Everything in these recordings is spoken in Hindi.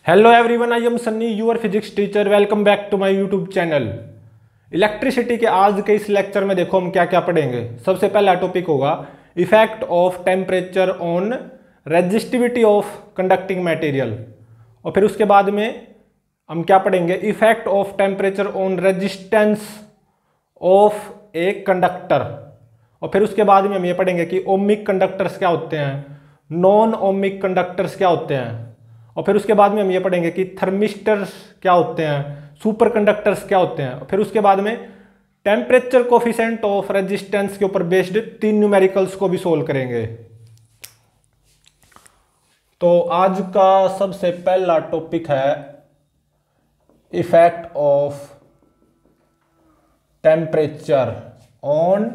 Hello everyone, I am Sunny, your physics teacher. Welcome back to my YouTube channel. Electricity के आज के इस लेक्चर में देखो हम क्या क्या पढ़ेंगे। सबसे पहला टॉपिक होगा effect of temperature on resistivity of conducting material, और फिर उसके बाद में हम क्या पढ़ेंगे, effect of temperature on resistance of a conductor, और फिर उसके बाद में हम ये पढ़ेंगे कि ओमिक कंडक्टर्स क्या होते हैं, नॉन ओमिक कंडक्टर्स क्या होते हैं, और फिर उसके बाद में हम ये पढ़ेंगे कि थर्मिस्टर्स क्या होते हैं, सुपर कंडक्टर्स क्या होते हैं, और फिर उसके बाद में टेम्परेचर कोफिशिएंट ऑफ रेजिस्टेंस के ऊपर बेस्ड 3 न्यूमेरिकल्स को भी सोल्व करेंगे। तो आज का सबसे पहला टॉपिक है effect of temperature on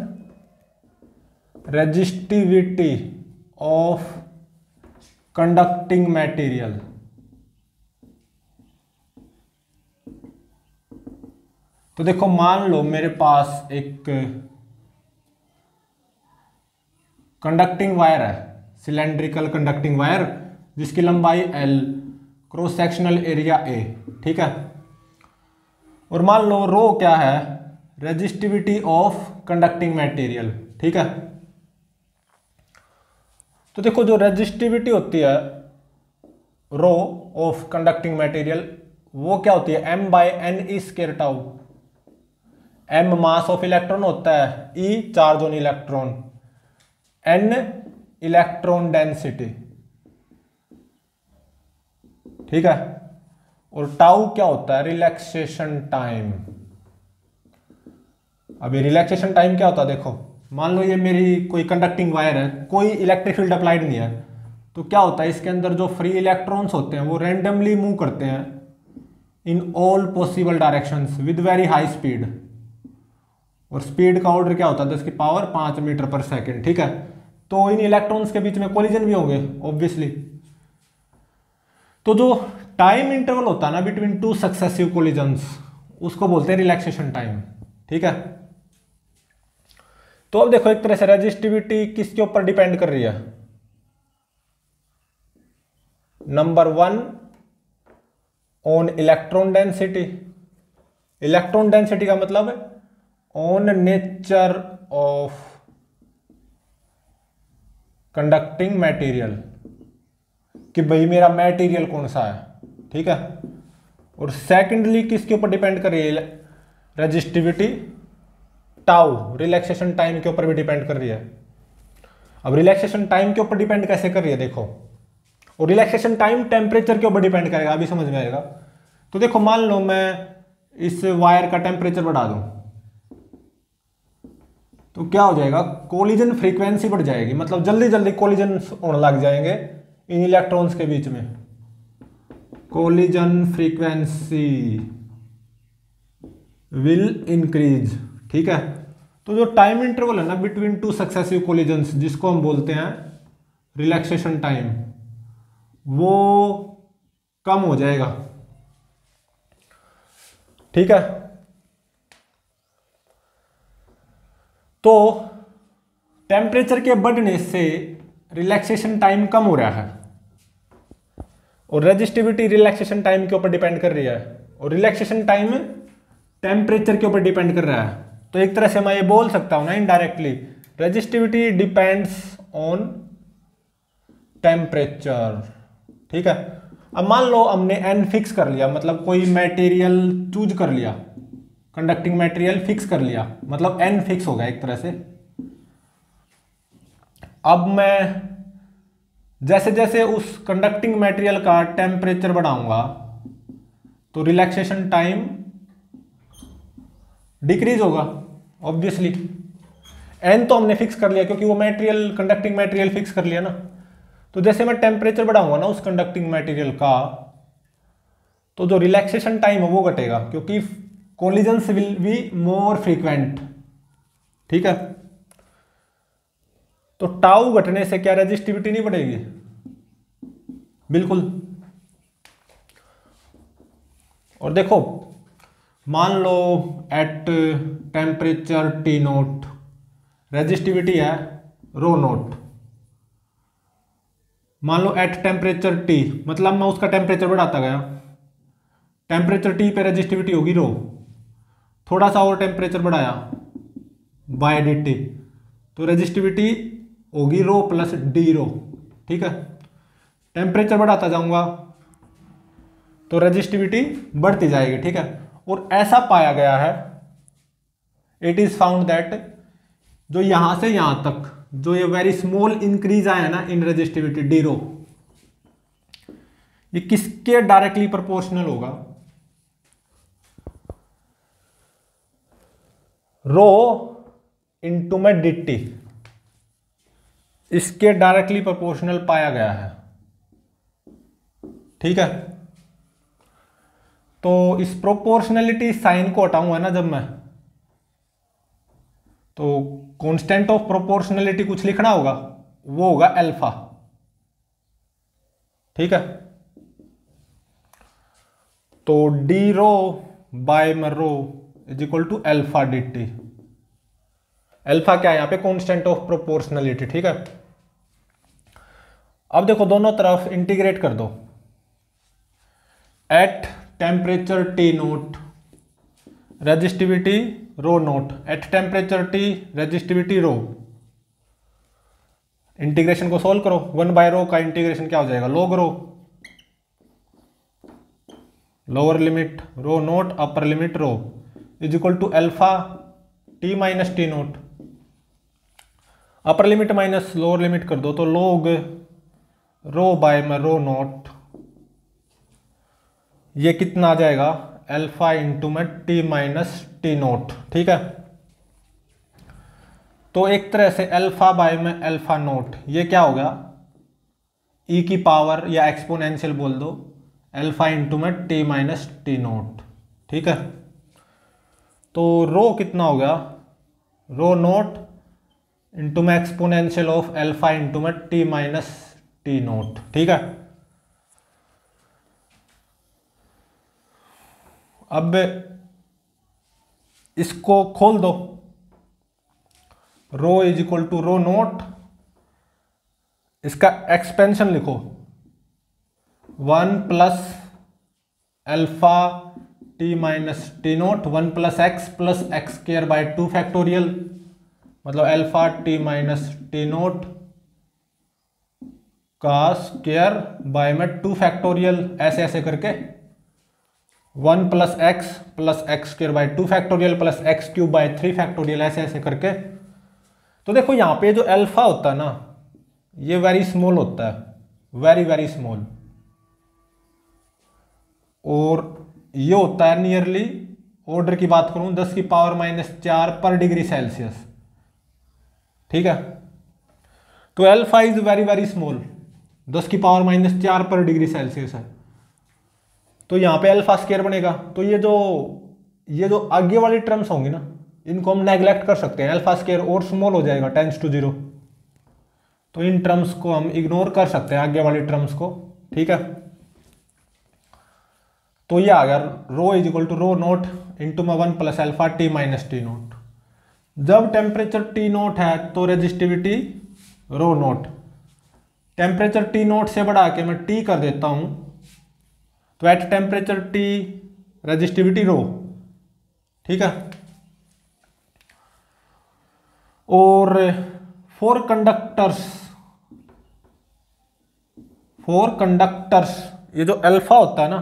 resistivity of conducting material. तो देखो, मान लो मेरे पास एक कंडक्टिंग वायर है, सिलेंड्रिकल कंडक्टिंग वायर जिसकी लंबाई L, cross sectional area A, ठीक है। और मान लो रो क्या है, रेजिस्टिविटी ऑफ कंडक्टिंग मटेरियल, ठीक है। तो देखो, जो रेजिस्टिविटी होती है रो ऑफ कंडक्टिंग मटेरियल, वो क्या होती है, m/n² tau. m mass of electron होता है, E charge on electron, n electron density, ठीक है। और टाउ क्या होता है, रिलैक्सेशन टाइम। अभी रिलैक्सेशन टाइम क्या होता है, देखो मान लो ये मेरी कोई कंडक्टिंग वायर है, कोई इलेक्ट्रिक फील्ड अप्लाइड नहीं है, तो क्या होता है, इसके अंदर जो फ्री इलेक्ट्रॉन्स होते हैं वो रैंडमली मूव करते हैं in all possible directions with very high speed. और स्पीड का ऑर्डर क्या होता है, 10⁵ मीटर पर सेकेंड, ठीक है। तो इन इलेक्ट्रॉन्स के बीच में कोलिजन भी होंगे ऑब्वियसली। तो जो टाइम इंटरवल होता है ना बिटवीन 2 सक्सेसिव कोलिजन्स, उसको बोलते हैं रिलैक्सेशन टाइम, ठीक है। तो अब देखो, एक तरह से रेजिस्टिविटी किसके ऊपर डिपेंड कर रही है, number 1 on electron density. Electron density का मतलब है on nature of conducting material, कि भाई मेरा मटेरियल कौन सा है, ठीक है। और सेकेंडली किसके ऊपर डिपेंड कर रही है रेजिस्टिविटी, टाउ, रिलैक्सेशन टाइम के ऊपर भी डिपेंड कर रही है। अब रिलैक्सेशन टाइम के ऊपर डिपेंड कैसे कर रही है, देखो, और रिलैक्सेशन टाइम टेम्परेचर के ऊपर डिपेंड करेगा, अभी समझ में आएगा। तो देखो, मान लो मैं इस वायर का टेम्परेचर बढ़ा दूं, तो क्या हो जाएगा, कोलिजन फ्रीक्वेंसी बढ़ जाएगी, मतलब जल्दी जल्दी कोलिजन होने लग जाएंगे इन इलेक्ट्रॉन्स के बीच में। कोलिजन फ्रीक्वेंसी विल इंक्रीज, ठीक है। तो जो टाइम इंटरवल है ना बिटवीन 2 सक्सेसिव कोलिजन्स, जिसको हम बोलते हैं रिलैक्सेशन टाइम, वो कम हो जाएगा, ठीक है। तो टेम्परेचर के बढ़ने से रिलैक्सेशन टाइम कम हो रहा है, और रेजिस्टिविटी रिलैक्सेशन टाइम के ऊपर डिपेंड कर रही है, और रिलैक्सेशन टाइम टेम्परेचर के ऊपर डिपेंड कर रहा है। तो एक तरह से मैं ये बोल सकता हूं ना indirectly, resistivity depends on temperature, ठीक है। अब मान लो हमने n फिक्स कर लिया, मतलब कोई मटेरियल चूज कर लिया, कंडक्टिंग मटेरियल फिक्स कर लिया, मतलब n फिक्स हो गया एक तरह से। अब मैं जैसे जैसे उस कंडक्टिंग मटेरियल का टेम्परेचर बढ़ाऊंगा, तो रिलैक्सेशन टाइम डिक्रीज होगा ऑब्वियसली। n तो हमने फिक्स कर लिया क्योंकि वो मटेरियल, कंडक्टिंग मटेरियल फिक्स कर लिया ना। तो जैसे मैं टेम्परेचर बढ़ाऊंगा ना उस कंडक्टिंग मटेरियल का, तो जो रिलैक्सेशन टाइम है वो घटेगा, क्योंकि collisions will be more frequent, ठीक है। तो टाउ घटने से क्या रेजिस्टिविटी नहीं बढ़ेगी, बिल्कुल। और देखो, मान लो एट टेम्परेचर T0 रेजिस्टिविटी है ρ0, मान लो एट टेम्परेचर टी, मतलब मैं उसका टेम्परेचर बढ़ाता गया, टेम्परेचर टी पे रेजिस्टिविटी होगी रो, थोड़ा सा और टेम्परेचर बढ़ाया बाय डी टी, तो रेजिस्टिविटी होगी रो प्लस डी रो। ठीक है, टेम्परेचर बढ़ाता जाऊंगा तो रेजिस्टिविटी बढ़ती जाएगी। ठीक है, और ऐसा पाया गया है, इट इज फाउंड दैट जो यहां से यहां तक जो ये वेरी स्मॉल इंक्रीज आया ना इन रेजिस्टिविटी डी रो, ये किसके डायरेक्टली प्रोपोर्शनल होगा? रो इंटू में dt, इसके डायरेक्टली प्रोपोर्शनल पाया गया है। ठीक है, तो इस प्रोपोर्शनलिटी साइन को हटाऊंगा ना जब मैं, तो कांस्टेंट ऑफ प्रोपोर्शनलिटी कुछ लिखना होगा, वो होगा अल्फा। ठीक है, तो डी रो बाय में rho is equal to alpha d T. Alpha क्या है यहां पे? Constant of proportionality. ठीक है, अब देखो दोनों तरफ इंटीग्रेट कर दो। At temperature T naught resistivity rho naught, at temperature T resistivity rho. Integration को सोल्व करो, 1 बाय रो का इंटीग्रेशन क्या हो जाएगा? Log rho, lower limit rho naught upper limit rho is equal to alpha T minus T naught. Upper limit minus lower limit कर दो तो लॉग रो बाय में रो नोट, ये कितना आ जाएगा? अल्फा इंटू में टी माइनस टी नोट। ठीक है, तो एक तरह से अल्फा बाय में अल्फा नोट, ये क्या हो गया? ई की पावर या एक्सपोनेंशियल बोल दो, अल्फा इंटू में टी माइनस टी नोट। ठीक है, तो रो कितना हो गया? रो नोट इंटू में एक्सपोनेंशियल ऑफ अल्फा इंटू में टी माइनस टी नोट। ठीक है, अब इसको खोल दो, rho is equal to rho naught, इसका एक्सपेंशन लिखो 1 plus alpha T minus T naught 1 plus x square by 2 factorial, मतलब alpha T minus T naught का स्क्वायर बाय में 2 फैक्टोरियल, ऐसे ऐसे करके 1 plus x square by 2 factorial plus x cube by 3 factorial, ऐसे ऐसे करके। तो देखो यहाँ पे जो अल्फा होता है ना, ये वेरी स्मॉल होता है, वेरी वेरी स्मॉल, और ये होता है नियरली, ऑर्डर की बात करूं 10 की पावर -4 पर डिग्री सेल्सियस। ठीक है, तो alpha is very very small, 10 की पावर -4 पर डिग्री सेल्सियस है, तो यहाँ पे अल्फा स्क्वायर बनेगा। तो ये जो आगे वाली टर्म्स होंगी ना, इनको हम नेग्लेक्ट कर सकते हैं, अल्फा स्क्वायर और स्मॉल हो जाएगा टेंड्स टू 0, तो इन टर्म्स को हम इग्नोर कर सकते हैं, आगे वाली टर्म्स को। ठीक है, तो ये आ गया rho is equal to rho naught into में 1 plus alpha T minus T naught. जब टेम्परेचर टी नोट है तो resistivity rho naught, temperature T naught से बढ़ा के मैं टी कर देता हूं, तो at temperature T resistivity rho. ठीक है, और फॉर कंडक्टर्स ये जो अल्फा होता है ना,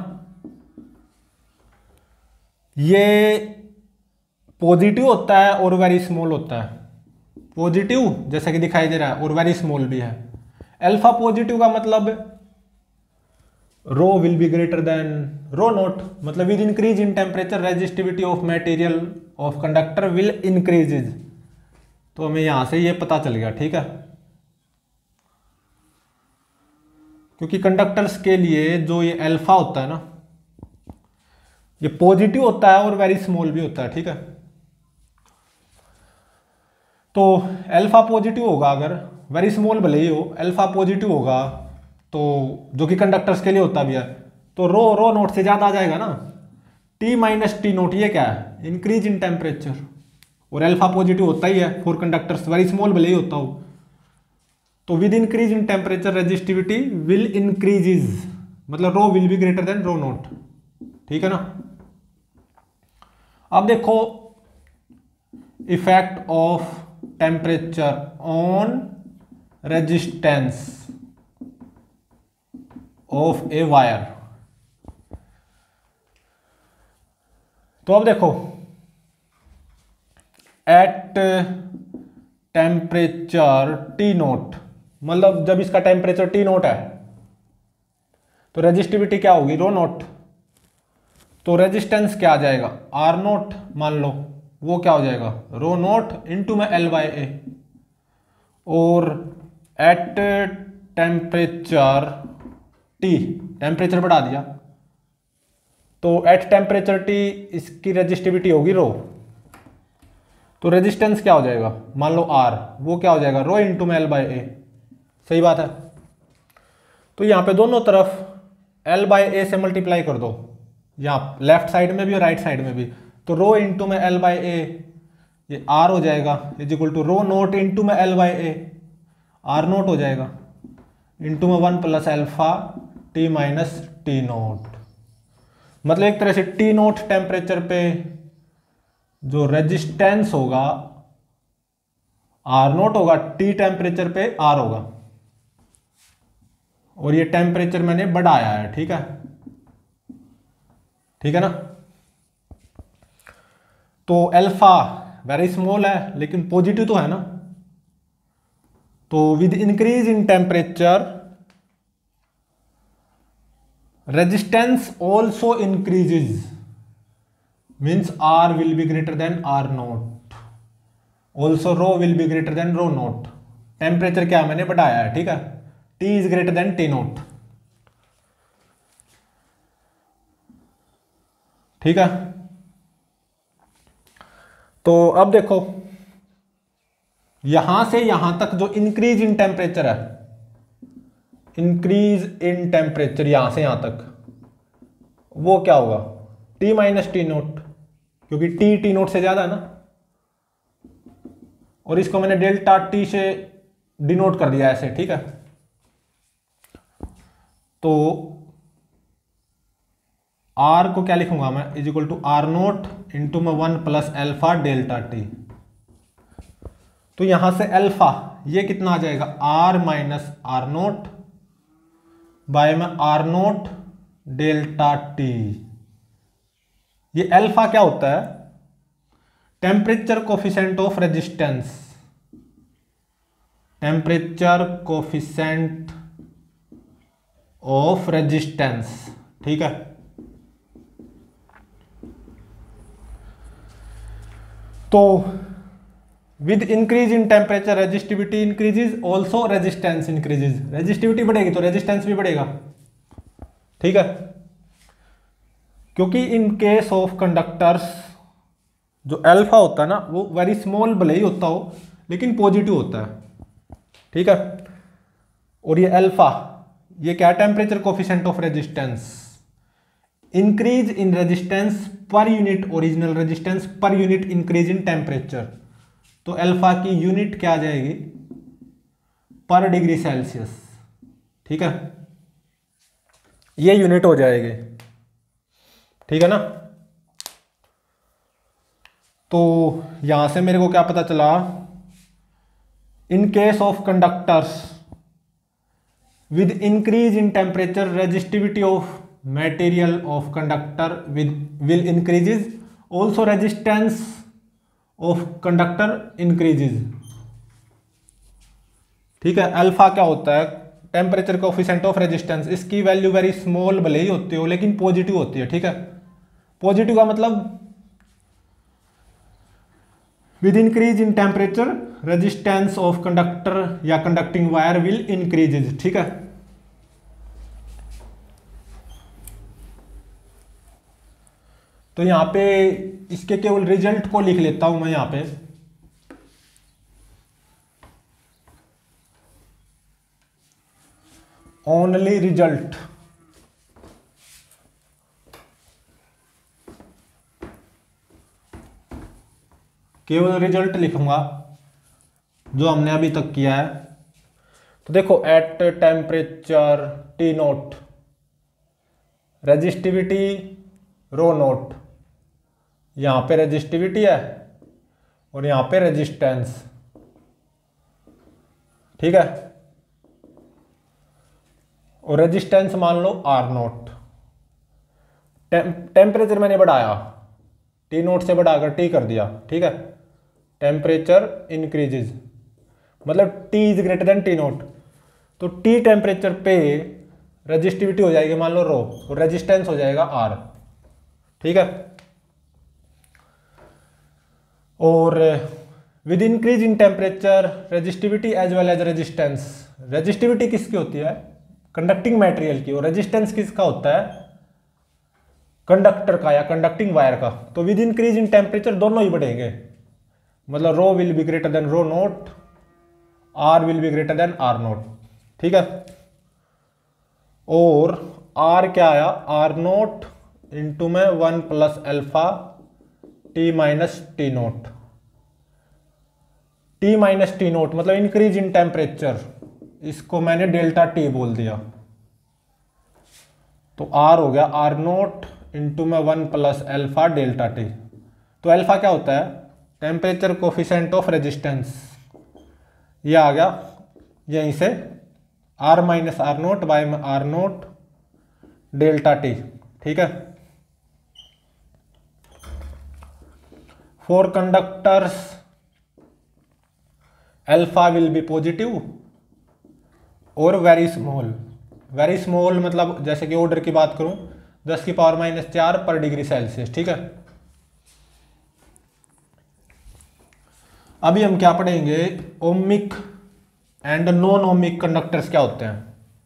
ये पॉजिटिव होता है और वेरी स्मॉल होता है। पॉजिटिव जैसा कि दिखाई दे रहा है, और वेरी स्मॉल भी है। अल्फा पॉजिटिव का मतलब rho will be greater than rho naught, मतलब with increase in temperature resistivity of material of conductor will increases. तो हमें यहां से ये पता चल गया। ठीक है, क्योंकि कंडक्टर्स के लिए जो ये अल्फा होता है ना, ये पॉजिटिव होता है और वेरी स्मॉल भी होता है। ठीक है, तो अल्फा पॉजिटिव होगा, अगर वेरी स्मॉल भले ही हो, अल्फा पॉजिटिव होगा, तो जो कि कंडक्टर्स के लिए होता भी है, तो रो नोट से ज्यादा आ जाएगा ना। टी माइनस टी नोट ये क्या है? इंक्रीज इन टेम्परेचर, और अल्फा पॉजिटिव होता ही है फॉर कंडक्टर्स, वेरी स्मॉल भले ही होता हो। तो with increase in temperature resistivity will increases, मतलब rho will be greater than rho naught, ठीक है ना। अब देखो effect of temperature on resistance of a wire. तो अब देखो एट टेम्परेचर टी नोट, मतलब जब इसका टेम्परेचर टी नोट है तो रेजिस्टिविटी क्या होगी, रो नोट। तो रेजिस्टेंस क्या आ जाएगा, आर नोट मान लो, वो क्या हो जाएगा रो नोट इंटू में एल बाई ए। और एट टेम्परेचर टी, टेम्परेचर बढ़ा दिया, तो एट टेम्परेचर टी इसकी रेजिस्टिविटी होगी रो। तो रेजिस्टेंस क्या हो जाएगा, मान लो आर, वो क्या हो जाएगा रो इंटू में एल बाई ए। सही बात है। तो यहाँ पे दोनों तरफ एल बाई ए से मल्टीप्लाई कर दो, यहाँ लेफ्ट साइड में भी और राइट साइड में भी। तो रो इंटू में एल बाई ए, ये आर हो जाएगा is equal to rho naught into में L by A, R naught हो जाएगा इंटू में 1 plus alpha T minus T naught. मतलब एक तरह से टी नोट टेम्परेचर पे जो रेजिस्टेंस होगा आर नोट होगा, टी टेम्परेचर पे आर होगा, और ये टेम्परेचर मैंने बढ़ाया है, ठीक है, ठीक है ना। तो अल्फा वेरी स्मॉल है लेकिन पॉजिटिव तो है ना। तो with increase in temperature resistance also increases, means R will be greater than R naught, also rho will be greater than rho naught. Temperature क्या मैंने बढ़ाया है, ठीक है, T is greater than T naught, ठीक है। तो अब देखो यहां से यहां तक जो इंक्रीज इन टेम्परेचर है, इंक्रीज इन टेम्परेचर यहां से यहां तक, वो क्या होगा टी माइनस टी नोट, क्योंकि टी टी नोट से ज्यादा है ना। और इसको मैंने डेल्टा टी से डिनोट कर दिया ऐसे, ठीक है। तो आर को क्या लिखूंगा मैं, is equal to R naught into में 1 प्लस एल्फा डेल्टा टी। तो यहां से अल्फा ये कितना आ जाएगा, R minus R naught by में आर नोट डेल्टा टी। ये अल्फा क्या होता है, temperature coefficient of resistance, temperature coefficient of resistance, ठीक है। तो with increase in temperature resistivity increases, also resistance increases. Resistivity बढ़ेगी तो रेजिस्टेंस भी बढ़ेगा, ठीक है। क्योंकि इन केस ऑफ कंडक्टर्स जो अल्फा होता है ना वो वेरी स्मॉल भले ही होता हो लेकिन पॉजिटिव होता है, ठीक है। और ये अल्फा ये क्या, temperature coefficient of resistance, increase in resistance per unit original resistance per unit increase in temperature. तो अल्फा की यूनिट क्या आ जाएगी, पर डिग्री सेल्सियस, ठीक है, ये यूनिट हो जाएगी, ठीक है ना। तो यहां से मेरे को क्या पता चला, in case of conductors with increase in temperature resistivity of material of conductor will increases, also resistance of conductor increases, ठीक है। अल्फा क्या होता है, टेम्परेचर कोफिशिएंट ऑफ रेजिस्टेंस, इसकी वैल्यू वेरी स्मॉल भले ही होती हो लेकिन पॉजिटिव होती है, ठीक है। पॉजिटिव का मतलब with increase in temperature resistance of conductor या कंडक्टिंग वायर विल इंक्रीजेज, ठीक है। तो यहां पे इसके केवल रिजल्ट को लिख लेता हूं मैं, यहां पे ओनली रिजल्ट, केवल रिजल्ट लिखूंगा जो हमने अभी तक किया है। तो देखो at temperature T naught resistivity rho naught, यहां पे रेजिस्टिविटी है और यहां पे रेजिस्टेंस, ठीक है। और रेजिस्टेंस मान लो आर नोट। टेम्परेचर मैंने बढ़ाया, टी नोट से बढ़ाकर टी कर दिया, ठीक है। टेम्परेचर इंक्रीजेज मतलब T is greater than T naught, तो टी टेम्परेचर पे रेजिस्टिविटी हो जाएगी मान लो रो, और रेजिस्टेंस हो जाएगा आर, ठीक है। और with increase in temperature resistivity as well as resistance, resistivity किसकी होती है? कंडक्टिंग मटेरियल की, और रेजिस्टेंस किसका होता है? कंडक्टर का या कंडक्टिंग वायर का। तो विद इंक्रीज इन टेम्परेचर दोनों ही बढ़ेंगे, मतलब rho will be greater than rho naught, R will be greater than R naught, ठीक है। और आर क्या आया? आर नोट इंटू में 1 plus alpha T minus T naught, T minus T naught मतलब इंक्रीज इन टेम्परेचर, इसको मैंने डेल्टा टी बोल दिया। तो आर हो गया आर नोट इंटू में 1 प्लस अल्फा डेल्टा टी। तो अल्फा क्या होता है? टेम्परेचर कोफिशिएंट ऑफ रेजिस्टेंस, ये आ गया यहीं से R minus R naught by R naught delta T, ठीक है। For conductors alpha will be positive और वेरी स्मॉल, वेरी स्मॉल मतलब जैसे कि ऑर्डर की बात करूं 10 की पावर माइनस 4 पर डिग्री सेल्सियस, ठीक है। अभी हम क्या पढ़ेंगे? Ohmic and non ohmic conductors क्या होते हैं।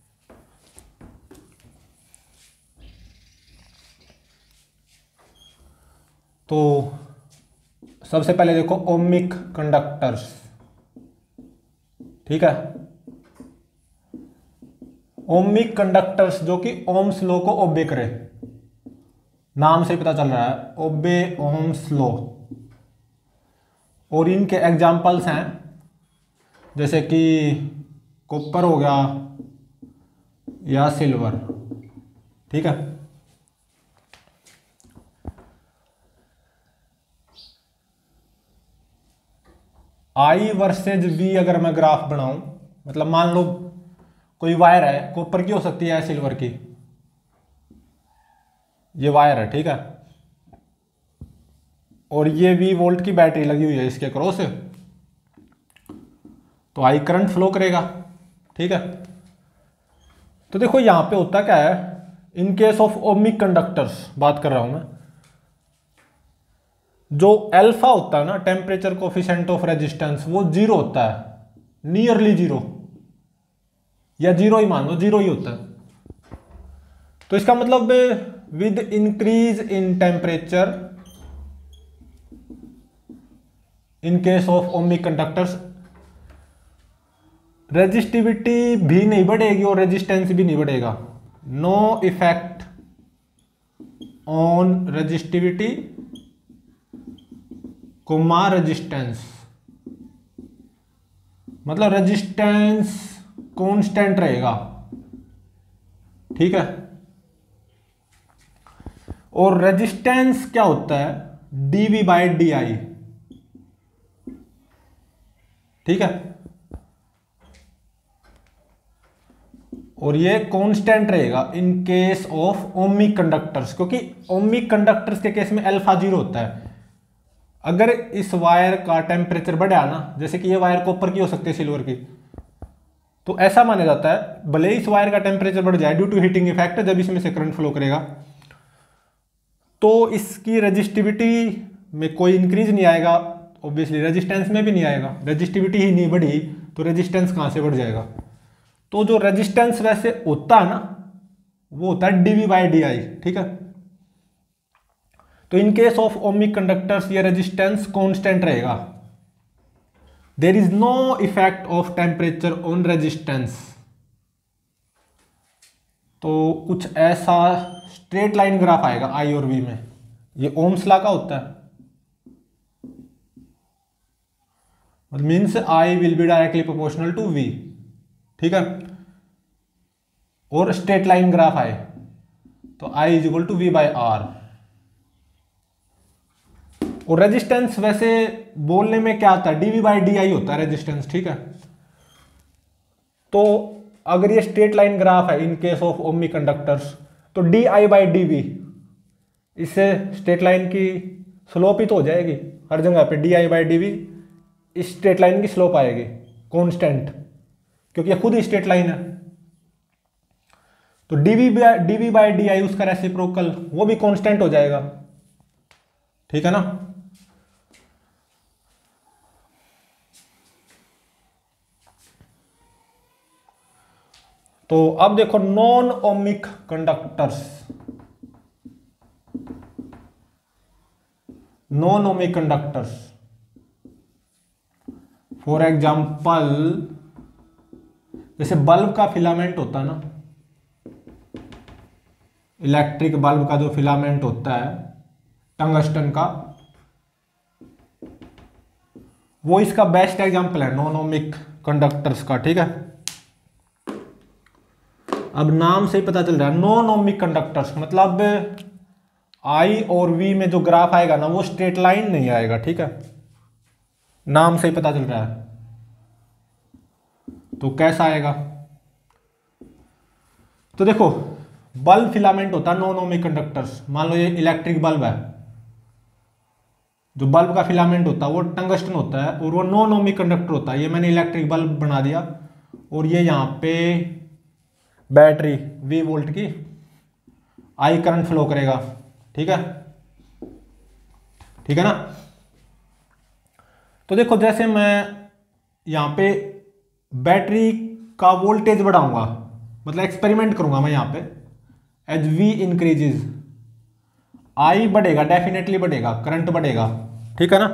तो सबसे पहले देखो ओमिक कंडक्टर्स, ठीक है। ओमिक कंडक्टर्स जो कि ओम्स लॉ को ओबे करे, नाम से पता चल रहा है ओबे ओम्स लॉ। और इनके एग्जाम्पल्स हैं जैसे कि कॉपर हो गया या सिल्वर, ठीक है। आई वर्सेज वी अगर मैं ग्राफ बनाऊं, मतलब मान लो कोई वायर है, कॉपर की हो सकती है या सिल्वर की, ये वायर है, ठीक है। और ये 20 वोल्ट की बैटरी लगी हुई है इसके क्रॉस, तो आई करंट फ्लो करेगा, ठीक है। तो देखो यहां पे होता क्या है, in case of ohmic conductors बात कर रहा हूं मैं, जो अल्फा होता है ना टेम्परेचर कोफिशिएंट ऑफ रेजिस्टेंस, वो जीरो होता है, नियरली जीरो या जीरो ही मान लो, जीरो ही होता है। तो इसका मतलब with increase in temperature in case of ohmic conductors resistivity भी नहीं बढ़ेगी और रेजिस्टेंस भी नहीं बढ़ेगा। No effect on resistivity comma resistance, मतलब रेजिस्टेंस कांस्टेंट रहेगा, ठीक है। और रेजिस्टेंस क्या होता है? डीवी बाई डी आई, ठीक है। और ये कांस्टेंट रहेगा in case of ohmic conductors, क्योंकि ओमिक कंडक्टर्स के केस में अल्फा जीरो होता है। अगर इस वायर का टेम्परेचर बढ़ा ना, जैसे कि ये वायर कॉपर की हो सकती है सिल्वर की, तो ऐसा माना जाता है भले ही इस वायर का टेम्परेचर बढ़ जाए ड्यू टू हीटिंग इफेक्ट, जब इसमें से करंट फ्लो करेगा तो इसकी रेजिस्टिविटी में कोई इंक्रीज नहीं आएगा, ऑब्वियसली रेजिस्टेंस में भी नहीं आएगा। रेजिस्टिविटी ही नहीं बढ़ी तो रेजिस्टेंस कहां से बढ़ जाएगा? तो जो रेजिस्टेंस वैसे होता है ना, वो होता है डीवी बाई डी आई, ठीक है। तो in case of ohmic conductors ये रेजिस्टेंस कांस्टेंट रहेगा। There is no effect of temperature on resistance. तो कुछ ऐसा स्ट्रेट लाइन ग्राफ आएगा आई और वी में, ये ओम्स लॉ का होता है, means I will be directly proportional to V. ठीक है, और स्ट्रेट लाइन ग्राफ आए तो I is equal to V by R. और रेजिस्टेंस वैसे बोलने में क्या होता है, dV बाई DI होता है रेजिस्टेंस, ठीक है। तो अगर ये स्ट्रेट लाइन ग्राफ है in case of ohmic conductors, तो DI बाई DV, इससे स्ट्रेट लाइन की स्लोप ही तो हो जाएगी हर जगह पे, DI बाई DV इस स्ट्रेट लाइन की स्लोप आएगी कांस्टेंट, क्योंकि ये खुद ही स्ट्रेट लाइन है। तो DV बाई DI उसका रेसिप्रोकल वो भी कांस्टेंट हो जाएगा, ठीक है ना। तो अब देखो non ohmic conductors, non ohmic conductors for example, जैसे बल्ब का फिलामेंट होता है ना, इलेक्ट्रिक बल्ब का जो फिलामेंट होता है टंगस्टन का, वो इसका बेस्ट एग्जांपल है नॉन ओमिक कंडक्टर्स का, ठीक है। अब नाम से ही पता चल रहा है नॉन ओमिक कंडक्टर्स मतलब I और V में जो ग्राफ आएगा ना वो स्ट्रेट लाइन नहीं आएगा, ठीक है, नाम से ही पता चल रहा है। तो कैसा आएगा, तो देखो बल्ब फिलामेंट होता है नॉन ओमिक कंडक्टर्स, मान लो ये इलेक्ट्रिक बल्ब है, जो बल्ब का फिलामेंट होता है वो टंगस्टन होता है और वो नॉन ओमिक कंडक्टर होता है। ये मैंने इलेक्ट्रिक बल्ब बना दिया और ये यहाँ पे बैटरी V वोल्ट की I करंट फ्लो करेगा, ठीक है, ठीक है ना। तो देखो जैसे मैं यहाँ पे बैटरी का वोल्टेज बढ़ाऊंगा, मतलब एक्सपेरिमेंट करूंगा मैं यहाँ पे, एज V इंक्रीजेज I बढ़ेगा, डेफिनेटली बढ़ेगा, करंट बढ़ेगा, ठीक है ना।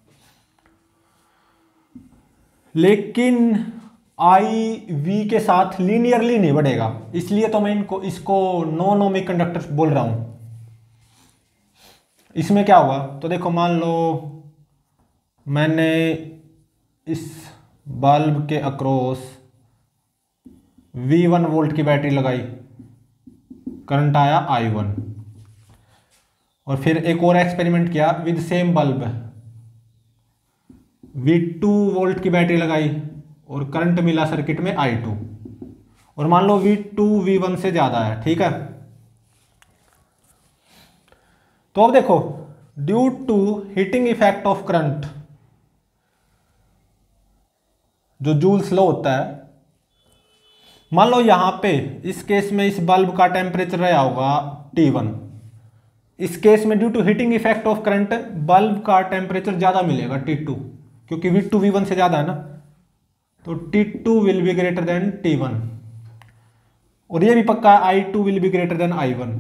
लेकिन I V के साथ लीनियरली नहीं बढ़ेगा, इसलिए तो मैं इसको नॉन ओमिक कंडक्टर बोल रहा हूं। इसमें क्या होगा, तो देखो मान लो मैंने इस बल्ब के अक्रॉस V1 वोल्ट की बैटरी लगाई, करंट आया I1, और फिर एक और एक्सपेरिमेंट किया with same bulb, V2 volt की बैटरी लगाई और करंट मिला सर्किट में I2, और मान लो V2 V1 से ज्यादा है, ठीक है। तो अब देखो due to heating effect of current, जो जूल्स लॉ होता है, मान लो यहां पे इस केस में इस बल्ब का टेम्परेचर रहा होगा T1, इस केस में due to heating effect of current bulb का टेम्परेचर ज्यादा मिलेगा T2, क्योंकि V2 V1 से ज्यादा है ना, तो T2 will be greater then T1, और ये भी पक्का I2 will be greater then I1।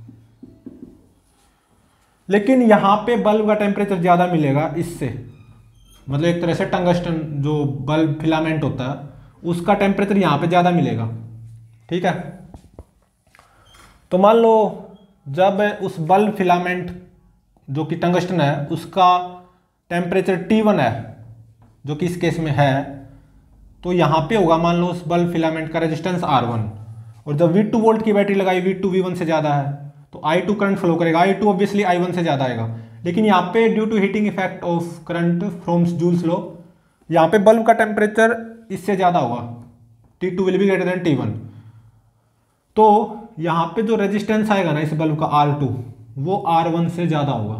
लेकिन यहां पे बल्ब का टेम्परेचर ज्यादा मिलेगा इससे, मतलब एक तरह से टंगस्टन जो बल्ब फिलामेंट होता है उसका टेम्परेचर यहां पे ज्यादा मिलेगा, ठीक है। तो मान लो जब उस बल्ब फिलामेंट जो कि टंगस्टन है उसका टेम्परेचर T1 है, जो कि इस केस में है, तो यहाँ पे होगा मान लो उस बल्ब फिलामेंट का रेजिस्टेंस R1, और जब V2 वोल्ट की बैटरी लगाई, V2 V1 से ज़्यादा है, तो I2 करंट फ्लो करेगा, I2 ऑब्वियसली I1 से ज़्यादा आएगा। लेकिन यहाँ पे due to heating effect of current from Joule's law, यहाँ पे बल्ब का टेम्परेचर इससे ज़्यादा होगा, T2 will be greater then T1। तो यहाँ पे जो रेजिस्टेंस आएगा ना इस बल्ब का R2, वो R1 से ज़्यादा होगा,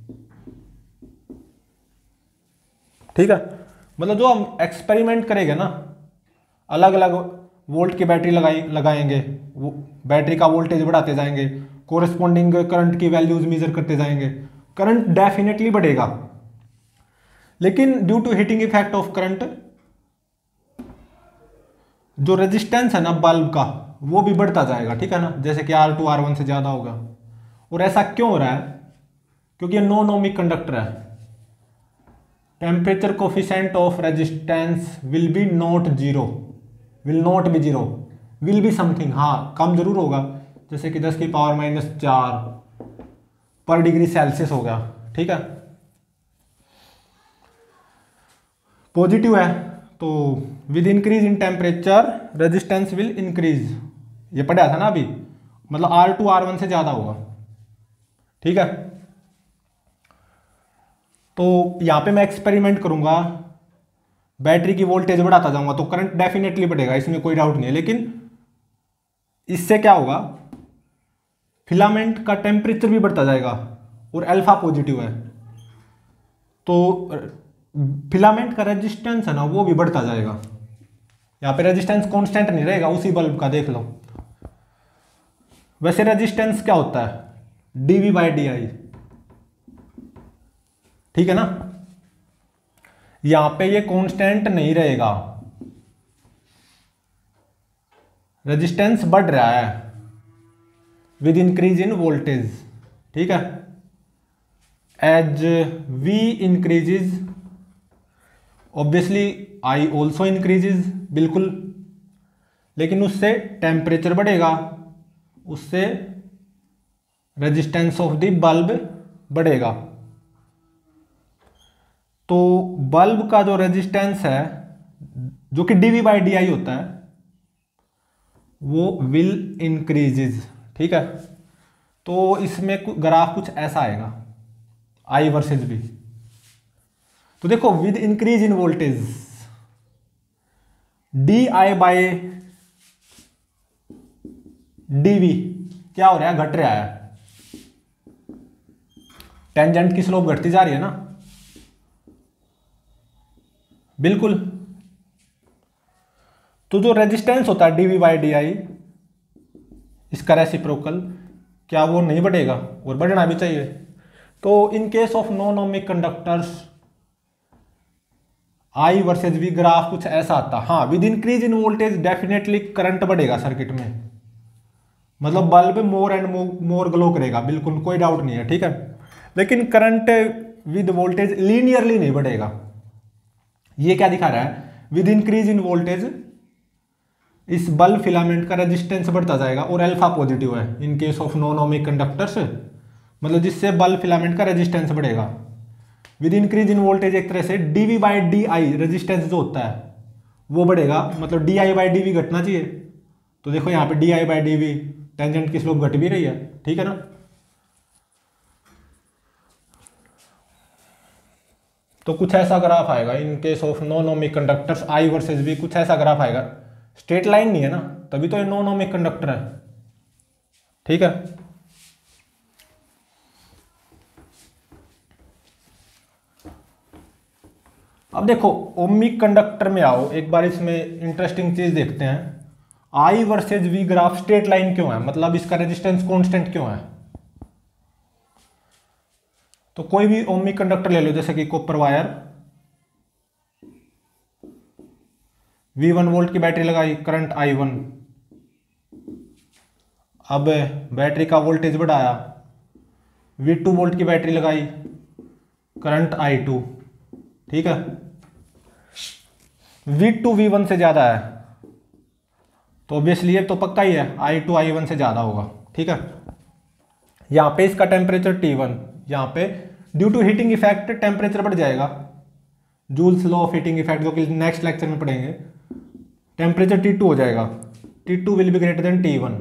ठीक है। मतलब जो हम एक्सपेरिमेंट करेंगे ना, अलग अलग वोल्ट की बैटरी लगाएंगे, वो बैटरी का वोल्टेज बढ़ाते जाएंगे, कोरेस्पॉन्डिंग करंट की वैल्यूज मेजर करते जाएंगे, करंट डेफिनेटली बढ़ेगा। लेकिन due to heating effect of current जो रेजिस्टेंस है ना बल्ब का वो भी बढ़ता जाएगा, ठीक है ना, जैसे कि R2 R1 से ज्यादा होगा। और ऐसा क्यों हो रहा है, क्योंकि ये नॉन ओमिक कंडक्टर है, temperature coefficient of resistance will be not zero, will not be zero, will be something, हाँ कम जरूर होगा, जैसे कि 10 की पावर -4 पर डिग्री सेल्सियस हो गया, ठीक है, पॉजिटिव है। तो with increase in temperature resistance will increase, ये पढ़ा था ना अभी, मतलब R2 R1 से ज्यादा होगा। ठीक है, तो यहां पे मैं एक्सपेरिमेंट करूंगा, बैटरी की वोल्टेज बढ़ाता जाऊंगा तो करंट डेफिनेटली बढ़ेगा, इसमें कोई डाउट नहीं है। लेकिन इससे क्या होगा, फिलामेंट का टेम्परेचर भी बढ़ता जाएगा और अल्फा पॉजिटिव है, तो फिलामेंट का रेजिस्टेंस है ना वो भी बढ़ता जाएगा। यहाँ पे रेजिस्टेंस कांस्टेंट नहीं रहेगा उसी बल्ब का, देख लो। वैसे रेजिस्टेंस क्या होता है, dV बाई डी आई, ठीक है ना। यहां पे ये कांस्टेंट नहीं रहेगा, रेजिस्टेंस बढ़ रहा है विद इंक्रीज इन वोल्टेज, ठीक है। As V increases obviously I also increases, बिल्कुल, लेकिन उससे टेम्परेचर बढ़ेगा, उससे रेजिस्टेंस ऑफ द बल्ब बढ़ेगा। तो बल्ब का जो रेजिस्टेंस है जो कि dV बाई डी आई होता है वो विल इंक्रीजेज, ठीक है। तो इसमें ग्राफ कुछ ऐसा आएगा I वर्सेस V। तो देखो with increase in voltage DI by dV क्या हो रहा है, घट रहा है, टेंजेंट की स्लोप घटती जा रही है ना, बिल्कुल। तो जो रेजिस्टेंस होता है dV बाई डी आई, इसका रेसिप्रोकल, क्या वो नहीं बढ़ेगा, और बढ़ना भी चाहिए। तो in case of non ohmic conductors I versus V graph कुछ ऐसा आता। हाँ, with increase in voltage definitely current बढ़ेगा सर्किट में, मतलब bulb more and more glow करेगा, बिल्कुल कोई डाउट नहीं है, ठीक है। लेकिन करंट विद वोल्टेज लीनियरली नहीं बढ़ेगा। ये क्या दिखा रहा है, विद इंक्रीज इन वोल्टेज इस बल्ब फिलामेंट का रेजिस्टेंस बढ़ता जाएगा और अल्फा पॉजिटिव है in case of non ohmic conductors, मतलब जिससे बल्ब फिलामेंट का रेजिस्टेंस बढ़ेगा। विद इंक्रीज इन वोल्टेज एक तरह से dV by D I resistance जो होता है वो बढ़ेगा, मतलब DI बाई dV घटना चाहिए। तो देखो यहाँ पे DI बाई dV टेंजेंट की स्लोप घट भी रही है, ठीक है ना। तो कुछ ऐसा ग्राफ आएगा in case of non ohmic conductors I versus V, कुछ ऐसा ग्राफ आएगा। स्ट्रेट लाइन नहीं है ना, तभी तो ये नॉन ओमिक कंडक्टर है, ठीक है। अब देखो ओमिक कंडक्टर में आओ, एक बार इसमें इंटरेस्टिंग चीज देखते हैं। I versus V graph straight line क्यों है, मतलब इसका रेजिस्टेंस कांस्टेंट क्यों है। तो कोई भी ओमिक कंडक्टर ले लो, जैसे कि कॉपर वायर, V1 वोल्ट की बैटरी लगाई, करंट I1, अब बैटरी का वोल्टेज बढ़ाया, V2 वोल्ट की बैटरी लगाई, करंट I2, ठीक है। V2 V1 से ज्यादा है तो ऑब्वियसली ये तो पक्का ही है I2 I1 से ज्यादा होगा, ठीक है। यहां पे इसका टेम्परेचर T1, यहां पे due to heating effect temperature बढ़ जाएगा, Joule's law of heating effect जो कि नेक्स्ट लेक्चर में पढ़ेंगे। टेम्परेचर T2 हो जाएगा, T2 will be greater then T1।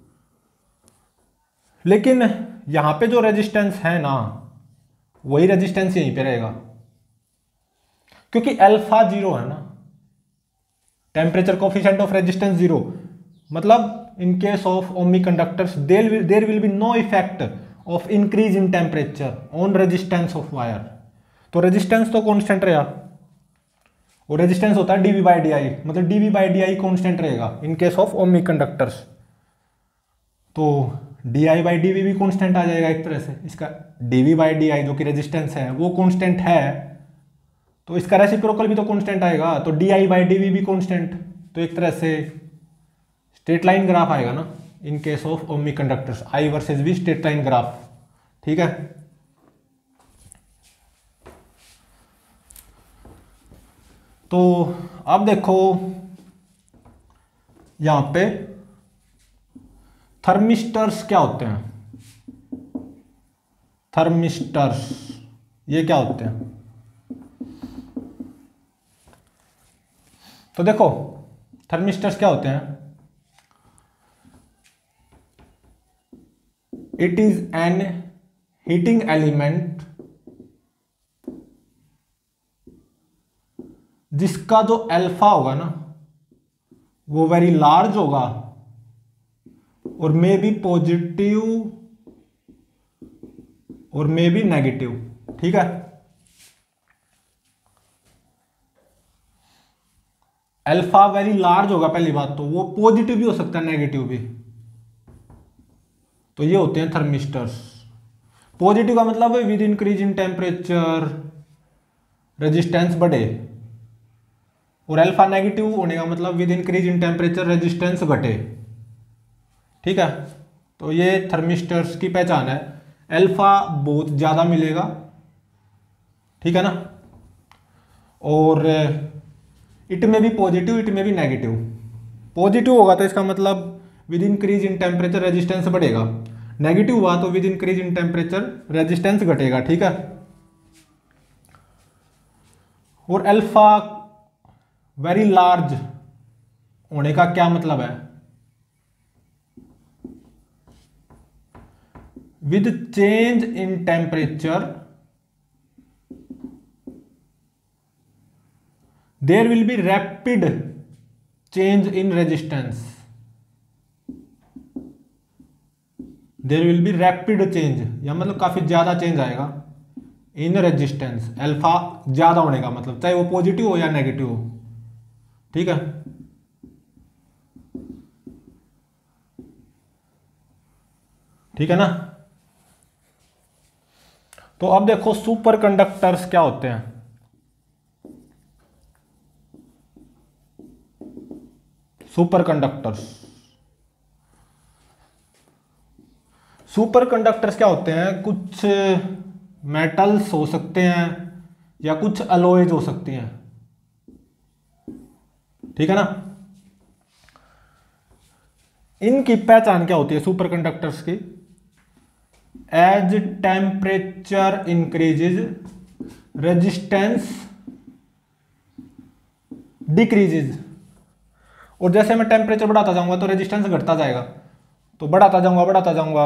लेकिन यहां पे जो रेजिस्टेंस है ना वही रेजिस्टेंस यहीं पे रहेगा, क्योंकि अल्फा जीरो है ना, temperature coefficient of resistance zero, मतलब in case of ohmic conductors there will be no effect of increase in temperature on resistance of wire. तो रेजिस्टेंस तो कांस्टेंट रहेगा, और रेजिस्टेंस होता है dV बाई डी आई, मतलब dV by D I constant रहेगा in case of ohmic conductors. तो DI बाई dV भी कॉन्स्टेंट आ जाएगा एक तरह से, इसका dV बाई डी आई जो कि रेजिस्टेंस है वो कॉन्स्टेंट है, तो इसका रेसिप्रोकल भी तो कांस्टेंट आएगा, तो DI बाई dV भी कांस्टेंट। तो एक तरह से स्ट्रेट लाइन ग्राफ आएगा ना in case of ohmic conductors, I versus V straight line graph, ठीक है। तो अब देखो यहां पे थर्मिस्टर्स क्या होते हैं, थर्मिस्टर्स ये क्या होते हैं। तो देखो थर्मिस्टर्स क्या होते हैं? It is an heating element जिसका जो अल्फा होगा ना वो वेरी लार्ज होगा और मे बी पॉजिटिव और मे बी नेगेटिव। ठीक है, अल्फा वेरी लार्ज होगा पहली बात, तो वो पॉजिटिव भी हो सकता है नेगेटिव भी। तो ये होते हैं थर्मिस्टर्स। पॉजिटिव का मतलब है with increase in temperature resistance बढ़े, और अल्फा नेगेटिव होने का मतलब with increase in temperature resistance घटे। ठीक है, तो ये थर्मिस्टर्स की पहचान है। अल्फा बहुत ज़्यादा मिलेगा, ठीक है ना, और इट में भी पॉजिटिव, इट में भी नेगेटिव। पॉजिटिव होगा तो इसका मतलब with increase in temperature resistance बढ़ेगा, नेगेटिव हुआ तो with increase in temperature resistance घटेगा। ठीक है, और अल्फा वेरी लार्ज होने का क्या मतलब है? With change in temperature there will be rapid change in resistance. There will be rapid change, या मतलब काफी ज्यादा चेंज आएगा इन रेजिस्टेंस। अल्फा ज्यादा होने का मतलब चाहे वो पॉजिटिव हो या नेगेटिव हो। ठीक है, ठीक है ना। तो अब देखो सुपर कंडक्टर्स क्या होते हैं। सुपर कंडक्टर्स, सुपर कंडक्टर्स क्या होते हैं? कुछ मेटल्स हो सकते हैं या कुछ अलॉयज हो सकती हैं। ठीक है ना। इनकी पहचान क्या होती है सुपर कंडक्टर्स की? As temperature increases resistance decreases. और जैसे मैं टेम्परेचर बढ़ाता जाऊंगा तो रेजिस्टेंस घटता जाएगा, तो बढ़ाता जाऊंगा बढ़ाता जाऊंगा,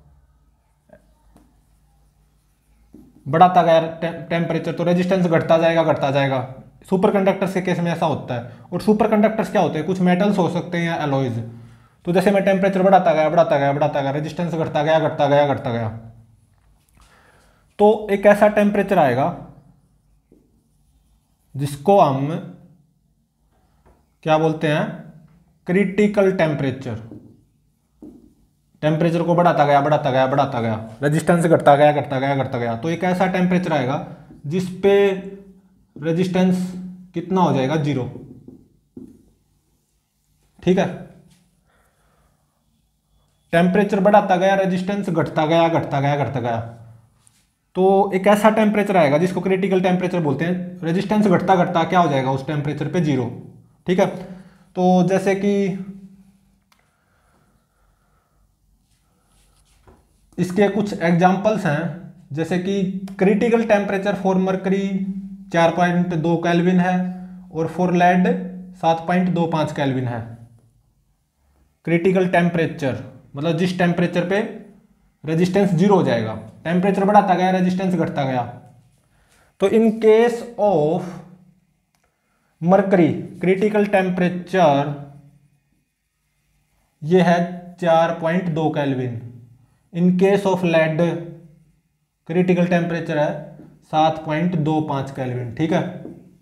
बढ़ाता गया टेम्परेचर तो रेजिस्टेंस घटता जाएगा। सुपर कंडक्टर्स के केस में ऐसा होता है। और सुपर कंडक्टर्स क्या होते हैं? कुछ मेटल्स हो सकते हैं या एलॉयज। तो जैसे मैं टेम्परेचर बढ़ाता गया रेजिस्टेंस घटता गया। तो एक ऐसा टेम्परेचर आएगा जिसको हम क्या बोलते हैं? Critical temperature. टेम्परेचर को बढ़ाता गया, रेजिस्टेंस घटता गया। तो एक ऐसा टेम्परेचर आएगा जिस पे रेजिस्टेंस कितना हो जाएगा? 0। ठीक है, टेम्परेचर बढ़ाता गया, रेजिस्टेंस घटता गया। तो एक ऐसा टेम्परेचर आएगा जिसको क्रिटिकल टेम्परेचर बोलते हैं। रेजिस्टेंस घटता क्या हो जाएगा उस टेम्परेचर पे? 0। ठीक है, तो जैसे कि इसके कुछ एग्जांपल्स हैं, जैसे कि critical temperature for mercury 4.2 kelvin है और फॉर लेड 7.25 केल्विन है। क्रिटिकल टेम्परेचर मतलब जिस टेम्परेचर पे रेजिस्टेंस 0 हो जाएगा, टेम्परेचर बढ़ाता गया, रेजिस्टेंस घटता गया। तो in case of mercury critical temperature ये है 4.2 kelvin. In case of lead critical temperature है 7.25 केल्विन। ठीक है,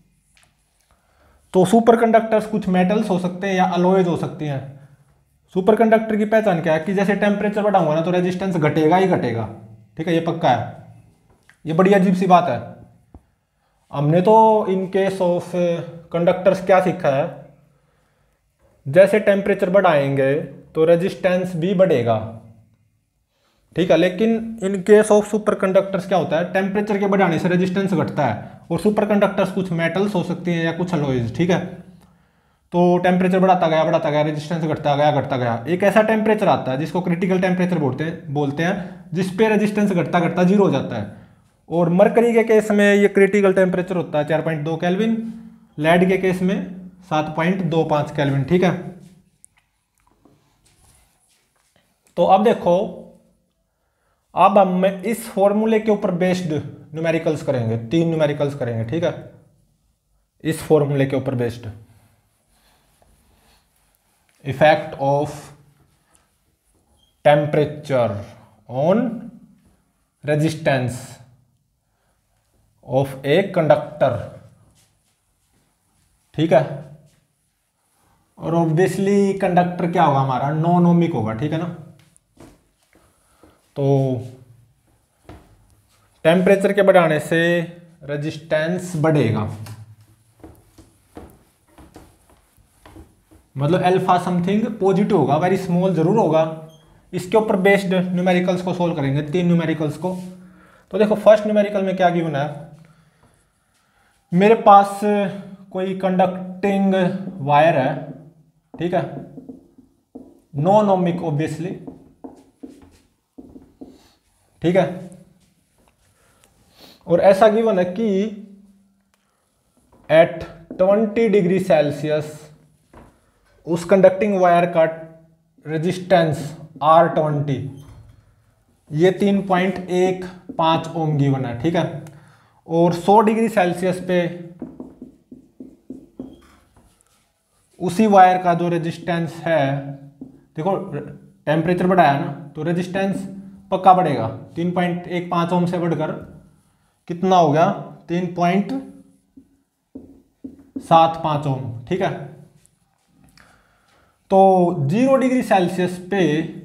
तो सुपर कंडक्टर्स कुछ मेटल्स हो सकते हैं या अलॉयज हो सकती हैं। सुपर कंडक्टर की पहचान क्या है? कि जैसे टेम्परेचर बढ़ाऊंगा ना तो रेजिस्टेंस घटेगा ही घटेगा। ठीक है, ये पक्का है, ये बड़ी अजीब सी बात है। हमने तो इन केस ऑफ कंडक्टर्स क्या सीखा है? जैसे टेम्परेचर बढ़ाएंगे तो रेजिस्टेंस भी बढ़ेगा। ठीक है, लेकिन in case of super conductors क्या होता है? टेम्परेचर के बढ़ाने से रेजिस्टेंस घटता है। और सुपर कंडक्टर्स कुछ मेटल्स हो सकती हैं या कुछ अलॉयज। ठीक है, तो टेम्परेचर बढ़ाता गया, रेजिस्टेंस घटता गया। एक ऐसा टेम्परेचर आता है जिसको क्रिटिकल टेम्परेचर बोलते हैं जिस पे रेजिस्टेंस घटता 0 हो जाता है। और मरकरी के केस में ये क्रिटिकल टेम्परेचर होता है 4.2 केल्विन, लेड के केस में 7.25 केल्विन। ठीक है, तो अब देखो, अब हम इस फॉर्मूले के ऊपर बेस्ड न्यूमेरिकल्स करेंगे, 3 न्यूमेरिकल्स करेंगे। ठीक है, इस फॉर्मूले के ऊपर based effect of temperature on resistance of a conductor. ठीक है, और ऑब्वियसली कंडक्टर क्या होगा हमारा, नॉन ओमिक होगा। ठीक है ना, तो टेम्परेचर के बढ़ाने से रेजिस्टेंस बढ़ेगा, मतलब अल्फा समथिंग पॉजिटिव होगा, वेरी स्मॉल जरूर होगा। इसके ऊपर बेस्ड न्यूमेरिकल्स को सोल्व करेंगे, 3 न्यूमेरिकल्स को। तो देखो, फर्स्ट न्यूमेरिकल में क्या गिवन है, मेरे पास कोई कंडक्टिंग वायर है। ठीक है, नॉन ओमिक ऑब्वियसली। ठीक है, और ऐसा गिवन है कि एट 20 डिग्री सेल्सियस उस कंडक्टिंग वायर का रेजिस्टेंस R20 ये 3.15 ओम गिवन है। ठीक है, और 100 डिग्री सेल्सियस पे उसी वायर का जो रेजिस्टेंस है, देखो टेम्परेचर बढ़ाया ना तो रेजिस्टेंस पक्का बढ़ेगा। 3.15 ओम से बढ़कर कितना हो गया, 3.75 ओम। ठीक है, तो 0 डिग्री सेल्सियस पे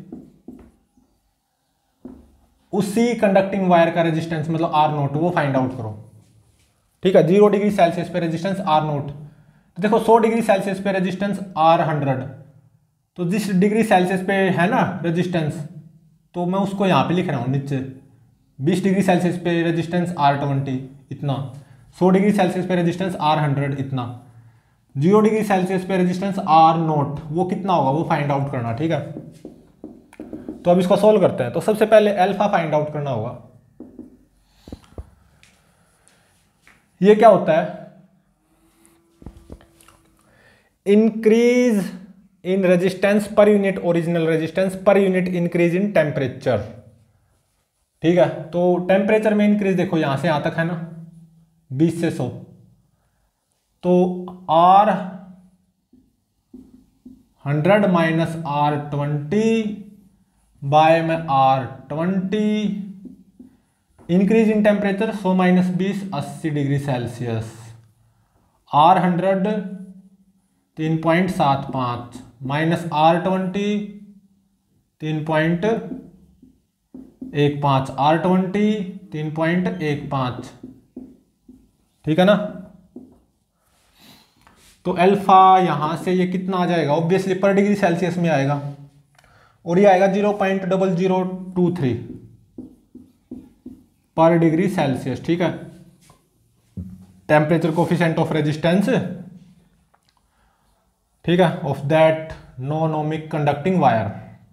उसी कंडक्टिंग वायर का रेजिस्टेंस मतलब R0 वो फाइंड आउट करो। ठीक है, 0 डिग्री सेल्सियस पे रेजिस्टेंस R0। तो देखो 100 डिग्री सेल्सियस पे रेजिस्टेंस R100, तो जिस डिग्री सेल्सियस पे है ना रेजिस्टेंस, तो मैं उसको यहाँ पे लिख रहा हूँ नीचे। 20 डिग्री सेल्सियस पे रेजिस्टेंस R20 इतना, 100 डिग्री सेल्सियस पे रेजिस्टेंस R100 इतना, 0 डिग्री सेल्सियस पे रेजिस्टेंस R0 वो कितना होगा वो फाइंड आउट करना। ठीक है, तो अब इसको सोल्व करते हैं। तो सबसे पहले अल्फा फाइंड आउट करना होगा। ये क्या होता है, increase in resistance per unit original resistance per unit increase in temperature. ठीक है, तो टेम्परेचर में इंक्रीज देखो यहां से यहां तक है ना 20 से 100, तो R100 माइनस R20 बाय में R20 increase in temperature 100 minus 20 80 degree Celsius. R100 3.75 minus R20 3.15, R20 3.15। ठीक है ना, तो अल्फा यहां से ये कितना आ जाएगा, ऑब्वियसली पर डिग्री सेल्सियस में आएगा, और ये आएगा 0.0023 पर डिग्री सेल्सियस। ठीक है, टेम्परेचर कोफिशिएंट ऑफ रेजिस्टेंस, ठीक है, of that non ohmic conducting wire.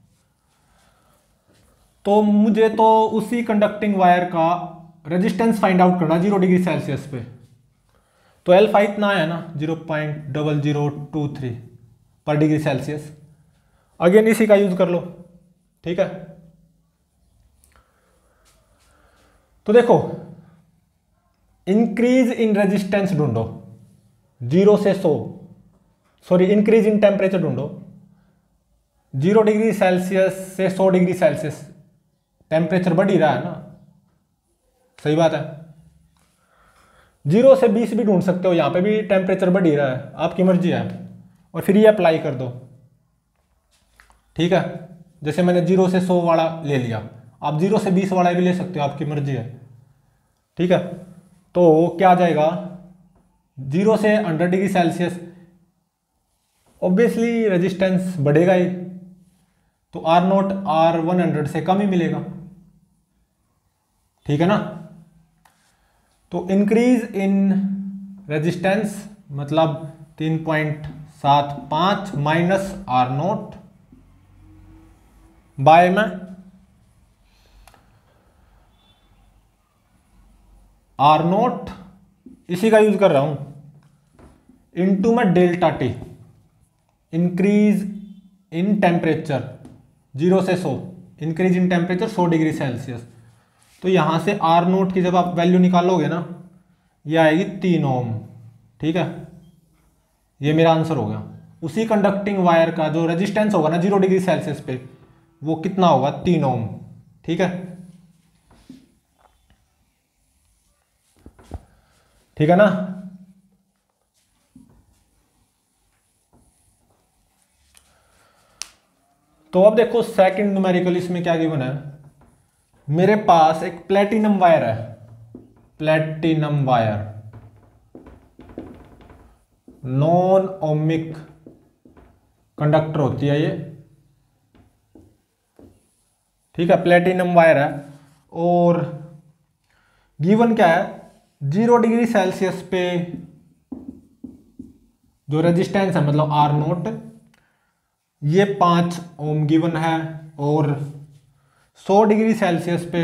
तो मुझे तो उसी कंडक्टिंग वायर का रेजिस्टेंस फाइंड आउट करना 0 डिग्री सेल्सियस पे, तो अल्फा इतना है ना 0.0023 पर डिग्री सेल्सियस। अगेन इसी का यूज कर लो। ठीक है, तो देखो इंक्रीज इन रेजिस्टेंस ढूंढो 0 से 100, सॉरी इंक्रीज इन टेम्परेचर ढूंढो 0 डिग्री सेल्सियस से 100 डिग्री सेल्सियस, टेम्परेचर बढ़ ही रहा है ना, सही बात है। 0 से 20 भी ढूंढ सकते हो, यहां पे भी टेम्परेचर बढ़ ही रहा है, आपकी मर्जी है। और फिर ये अप्लाई कर दो। ठीक है, जैसे मैंने 0 से 100 वाला ले लिया, आप 0 से 20 वाला भी ले सकते हो, आपकी मर्जी है। ठीक है, तो क्या आ जाएगा 0 से 100 डिग्री सेल्सियस, ऑब्वियसली रेजिस्टेंस बढ़ेगा ही, तो R0 R100 से कम ही मिलेगा। ठीक है ना, तो इंक्रीज इन रेजिस्टेंस मतलब 3.75 माइनस R0 बाय में R0, इसी का यूज कर रहा हूं, इनटू में delta T, increase in temperature 0 से 100, increase in temperature 100 degree Celsius. तो यहाँ से आर नोट की जब आप वैल्यू निकालोगे ना, ये आएगी 3 ओम। ठीक है, ये मेरा आंसर हो गया। उसी कंडक्टिंग वायर का जो रेजिस्टेंस होगा ना 0 डिग्री सेल्सियस पे, वो कितना होगा? 3 ओम। ठीक है, ठीक है ना। तो अब देखो सेकंड न्यूमेरिकल, इसमें क्या गिवन है? मेरे पास एक प्लेटिनम वायर है, platinum wire, non ohmic conductor होती है ये। ठीक है, प्लेटिनम वायर है और गिवन क्या है? 0 डिग्री सेल्सियस पे जो रेजिस्टेंस है मतलब आर नोट, ये 5 ओम गिवन है, और 100 डिग्री सेल्सियस पे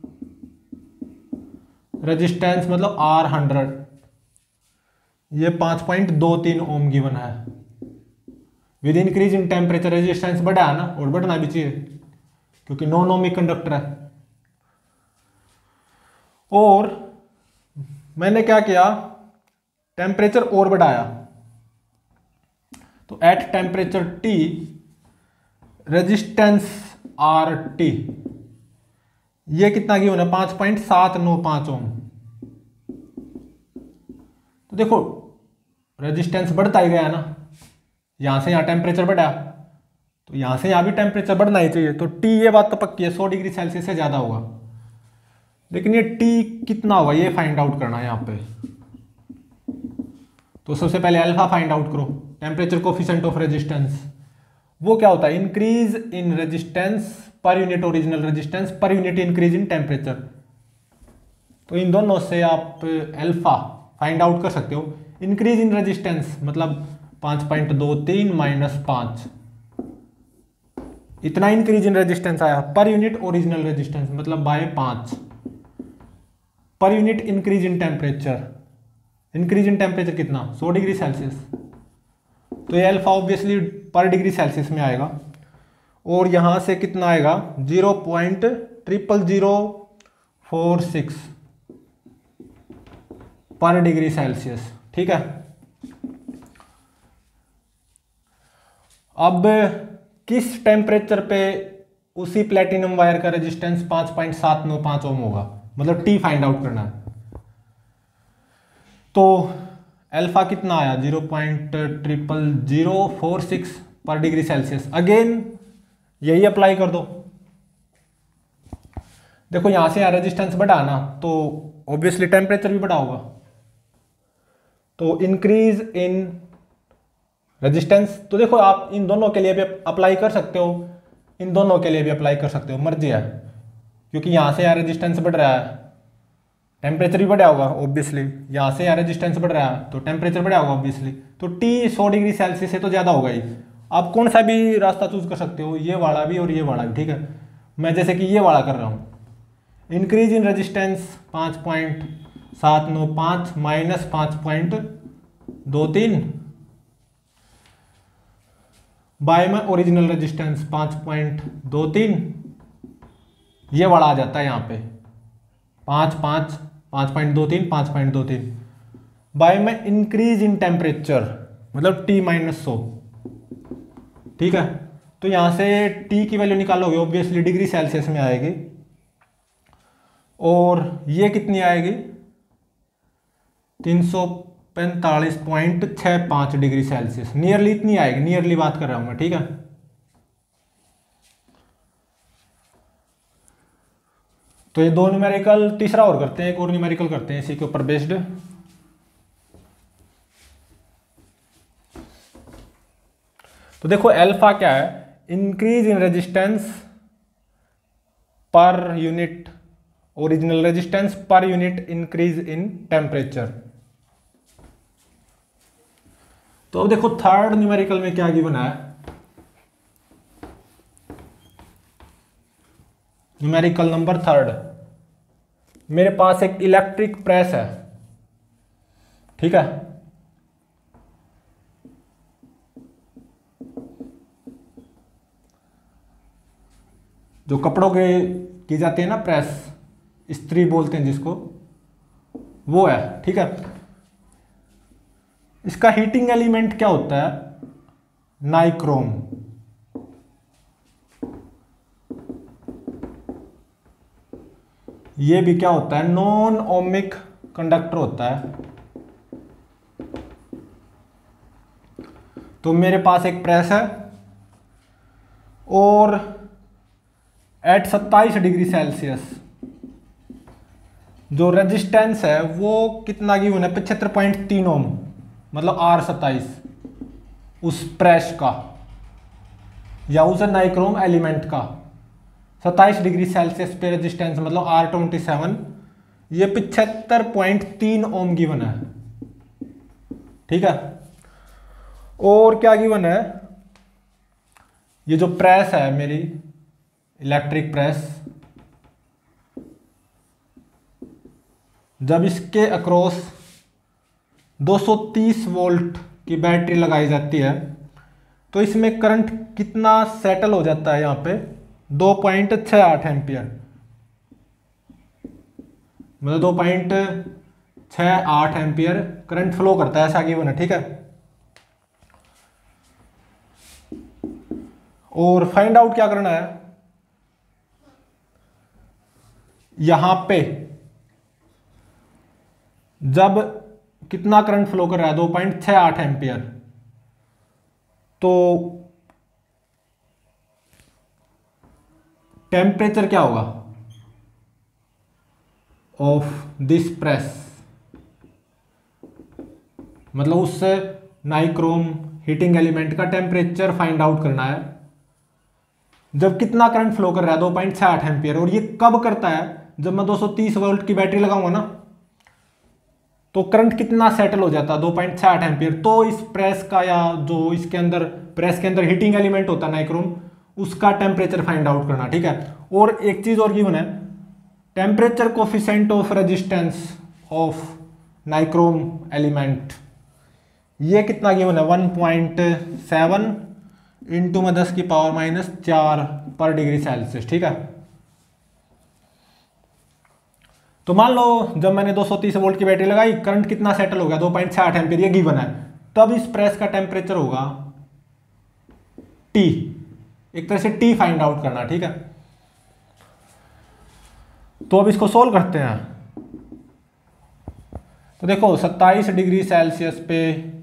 रेजिस्टेंस मतलब आर 100, ये 5.23 ओम गिवन है। With increase in temperature resistance बढ़ा है ना, और बढ़ना भी चाहिए क्योंकि नॉन ओमिक कंडक्टर है। और मैंने क्या किया? टेम्परेचर और बढ़ाया, तो at temperature T resistance R T, ये कितना गिवन है? 5.795 ओम। तो देखो रेजिस्टेंस बढ़ता ही गया ना, यहां से यहां टेम्परेचर बढ़ा, तो यहां से यहां भी टेम्परेचर बढ़ना ही चाहिए। तो T, ये बात तो पक्की है, 100 डिग्री सेल्सियस से ज्यादा होगा, लेकिन ये T कितना होगा ये फाइंड आउट करना है यहां पे। तो सबसे पहले अल्फा फाइंड आउट करो, टेम्परेचर कोफिशिएंट ऑफ रेजिस्टेंस। वो क्या होता है? Increase in resistance per unit original resistance per unit increase in temperature. तो इन दोनों से आप अल्फा फाइंड आउट कर सकते हो। इंक्रीज इन रेजिस्टेंस मतलब 5.23 माइनस 5, इतना इंक्रीज इन रेजिस्टेंस आया। पर यूनिट ओरिजिनल रेजिस्टेंस मतलब by 5। Per unit increase in temperature, increase in temperature कितना? 100 डिग्री सेल्सियस। तो ये alpha obviously per degree Celsius में आएगा, और यहां से कितना आएगा? 0.00046 पर डिग्री सेल्सियस। ठीक है, अब किस टेम्परेचर पे उसी प्लेटिनम वायर का रेजिस्टेंस 5.795 ओम होगा, मतलब T फाइंड आउट करना है। तो अल्फा कितना आया? 0.00046 पर डिग्री सेल्सियस। अगेन यही अप्लाई कर दो। देखो यहां से यहां रेजिस्टेंस बढ़ा ना, तो ऑब्वियसली टेम्परेचर भी बढ़ा होगा। तो इंक्रीज इन रेजिस्टेंस, तो देखो आप इन दोनों के लिए भी अप्लाई कर सकते हो, इन दोनों के लिए भी अप्लाई कर सकते हो, मर्जी है, क्योंकि यहां से यहां रेजिस्टेंस बढ़ रहा है, टेम्परेचर भी बढ़ा होगा ऑब्वियसली। यहाँ से यहाँ रेजिस्टेंस बढ़ रहा है तो टेम्परेचर बढ़ा होगा ऑब्वियसली। तो T 100 डिग्री सेल्सियस से तो ज़्यादा होगा ही। आप कौन सा भी रास्ता चूज कर सकते हो, ये वाला भी और ये वाला भी। ठीक है, मैं जैसे कि ये वाला कर रहा हूँ। Increase in resistance 5.795 minus 5.23 by में ओरिजिनल रेजिस्टेंस 5.23, ये वाला आ जाता है यहाँ पे 5.23 बाय में इंक्रीज इन टेम्परेचर मतलब T माइनस 100। ठीक है, तो यहां से T की वैल्यू निकालोगे ऑब्वियसली डिग्री सेल्सियस में आएगी, और ये कितनी आएगी? 345.65 डिग्री सेल्सियस, नियरली इतनी आएगी, नियरली बात कर रहा हूं मैं। ठीक है, तो ये 2 न्यूमेरिकल, तीसरा और करते हैं, एक और न्यूमेरिकल करते हैं इसी के ऊपर बेस्ड। तो देखो अल्फा क्या है? Increase in resistance per unit original resistance per unit increase in temperature. तो अब देखो थर्ड न्यूमेरिकल में क्या गिवन है? न्यूमेरिकल नंबर थर्ड, मेरे पास एक इलेक्ट्रिक प्रेस है। ठीक है, जो कपड़ों के की जाती है ना प्रेस, इस्त्री बोलते हैं जिसको, वो है। ठीक है, इसका हीटिंग एलिमेंट क्या होता है? नाइक्रोम। ये भी क्या होता है? नॉन ओमिक कंडक्टर होता है। तो मेरे पास एक प्रेस है और एट 27 डिग्री सेल्सियस जो रेजिस्टेंस है वो कितना गिवन है? 75.3 ओम, मतलब R27 उस प्रेस का या उस नाइक्रोम एलिमेंट का। 27 डिग्री सेल्सियस पे रेजिस्टेंस मतलब R27, ये 75.3 ओम गिवन है। ठीक है, और क्या गिवन है? ये जो प्रेस है मेरी इलेक्ट्रिक प्रेस, जब इसके अक्रॉस 230 वोल्ट की बैटरी लगाई जाती है तो इसमें करंट कितना सेटल हो जाता है? यहाँ पे 2.68 एम्पियर, मतलब 2.68 एम्पियर करंट फ्लो करता है, ऐसा गिवन है। ठीक है, और फाइंड आउट क्या करना है? यहां पे जब कितना करंट फ्लो कर रहा है? 2.68 एम्पियर, तो टेम्परेचर क्या होगा ऑफ दिस प्रेस? मतलब उससे नाइक्रोम हीटिंग एलिमेंट का टेम्परेचर फाइंड आउट करना है जब कितना करंट फ्लो कर रहा है? 2.68 एम्पियर। और ये कब करता है? जब मैं 230 वोल्ट की बैटरी लगाऊंगा ना, तो करंट कितना सेटल हो जाता है? 2.68 एम्पियर। तो इस प्रेस का या जो इसके अंदर प्रेस के अंदर हीटिंग एलिमेंट होता है नाइक्रोम, उसका टेम्परेचर फाइंड आउट करना। ठीक है, और एक चीज और गिवन है, temperature coefficient of resistance of nichrome element, ये कितना गिवन है? 1.7 इंटू में 10 की पावर -4 पर डिग्री सेल्सियस। ठीक है, तो मान लो जब मैंने 230 वोल्ट की बैटरी लगाई, करंट कितना सेटल हो गया? 2.68 एम्पियर, ये गिवन है। तब इस प्रेस का टेम्परेचर होगा T। एक तरह से T फाइंड आउट करना। ठीक है, तो अब इसको सोल्व करते हैं। तो देखो 27 डिग्री सेल्सियस पे,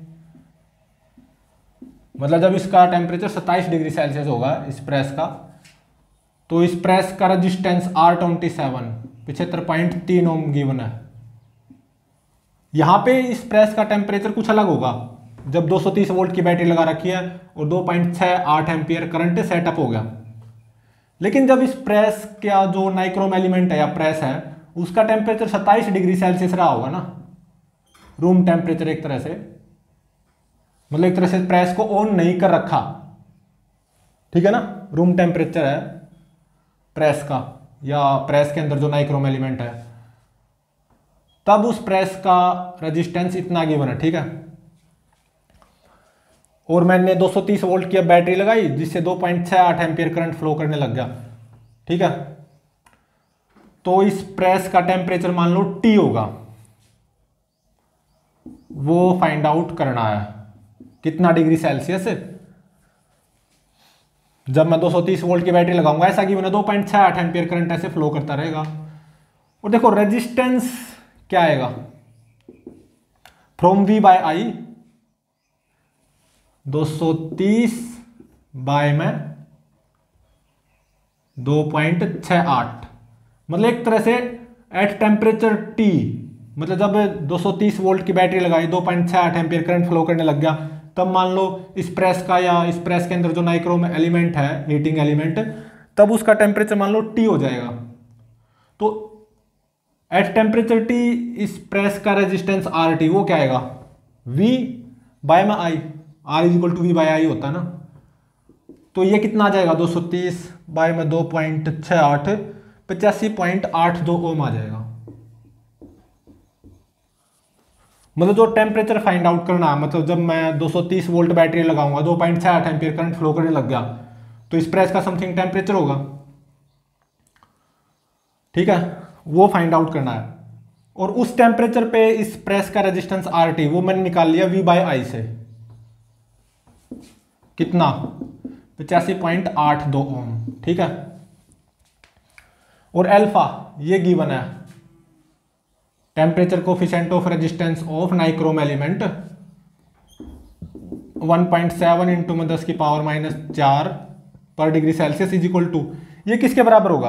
मतलब जब इसका टेम्परेचर 27 डिग्री सेल्सियस होगा इस प्रेस का, तो इस प्रेस का रेजिस्टेंस R27 75.3 ओम गिवन है। यहां पे इस प्रेस का टेम्परेचर कुछ अलग होगा जब 230 वोल्ट की बैटरी लगा रखी है और 2.68 एम्पियर करंट सेटअप हो गया। लेकिन जब इस प्रेस का जो नाइक्रोम एलिमेंट है या प्रेस है, उसका टेम्परेचर 27 डिग्री सेल्सियस रहा होगा ना, रूम टेम्परेचर एक तरह से, मतलब एक तरह से प्रेस को ऑन नहीं कर रखा। ठीक है ना, रूम टेम्परेचर है प्रेस का या प्रेस के अंदर जो नाइक्रोम एलिमेंट है, तब उस प्रेस का रेजिस्टेंस इतना गिवन है। ठीक है, और मैंने 230 वोल्ट की बैटरी लगाई जिससे 2.68 एम्पियर करंट फ्लो करने लग गया। ठीक है, तो इस प्रेस का टेम्परेचर मान लो T होगा, वो फाइंड आउट करना है कितना डिग्री सेल्सियस। जब मैं 230 वोल्ट की बैटरी लगाऊंगा, ऐसा कि मैंने 2.68 एम्पियर करंट ऐसे फ्लो करता रहेगा। और देखो रेजिस्टेंस क्या आएगा? From V by I, 230 by में 2.68, मतलब एक तरह से एट टेम्परेचर T, मतलब जब 230 वोल्ट की बैटरी लगाई, 2.68 एम्पियर करंट फ्लो करने लग गया, तब मान लो इस प्रेस का या इस प्रेस के अंदर जो नाइक्रोम एलिमेंट है हीटिंग एलिमेंट, तब उसका टेम्परेचर मान लो T हो जाएगा। तो एट टेम्परेचर T इस प्रेस का रेजिस्टेंस RT, वो क्या आएगा? V बाय में I, R equal to V by I होता है ना। तो ये कितना आ जाएगा? 230 बाय में 2.68, 85.82 ओम आ जाएगा। मतलब जो टेम्परेचर फाइंड आउट करना है, मतलब जब मैं 230 वोल्ट बैटरी लगाऊंगा, 2.68 एम्पियर करंट फ्लो करने लग गया, तो इस प्रेस का समथिंग टेम्परेचर होगा। ठीक है, वो फाइंड आउट करना है। और उस टेम्परेचर पे इस प्रेस का रेजिस्टेंस आर टी वो मैंने निकाल लिया वी बाई आई से, कितना 85.82 ओम। ठीक है, और अल्फा ये गिवन है, temperature coefficient of resistance of nichrome element 1.7 into में 10⁻⁻⁴ per degree Celsius is equal to, ये किसके बराबर होगा,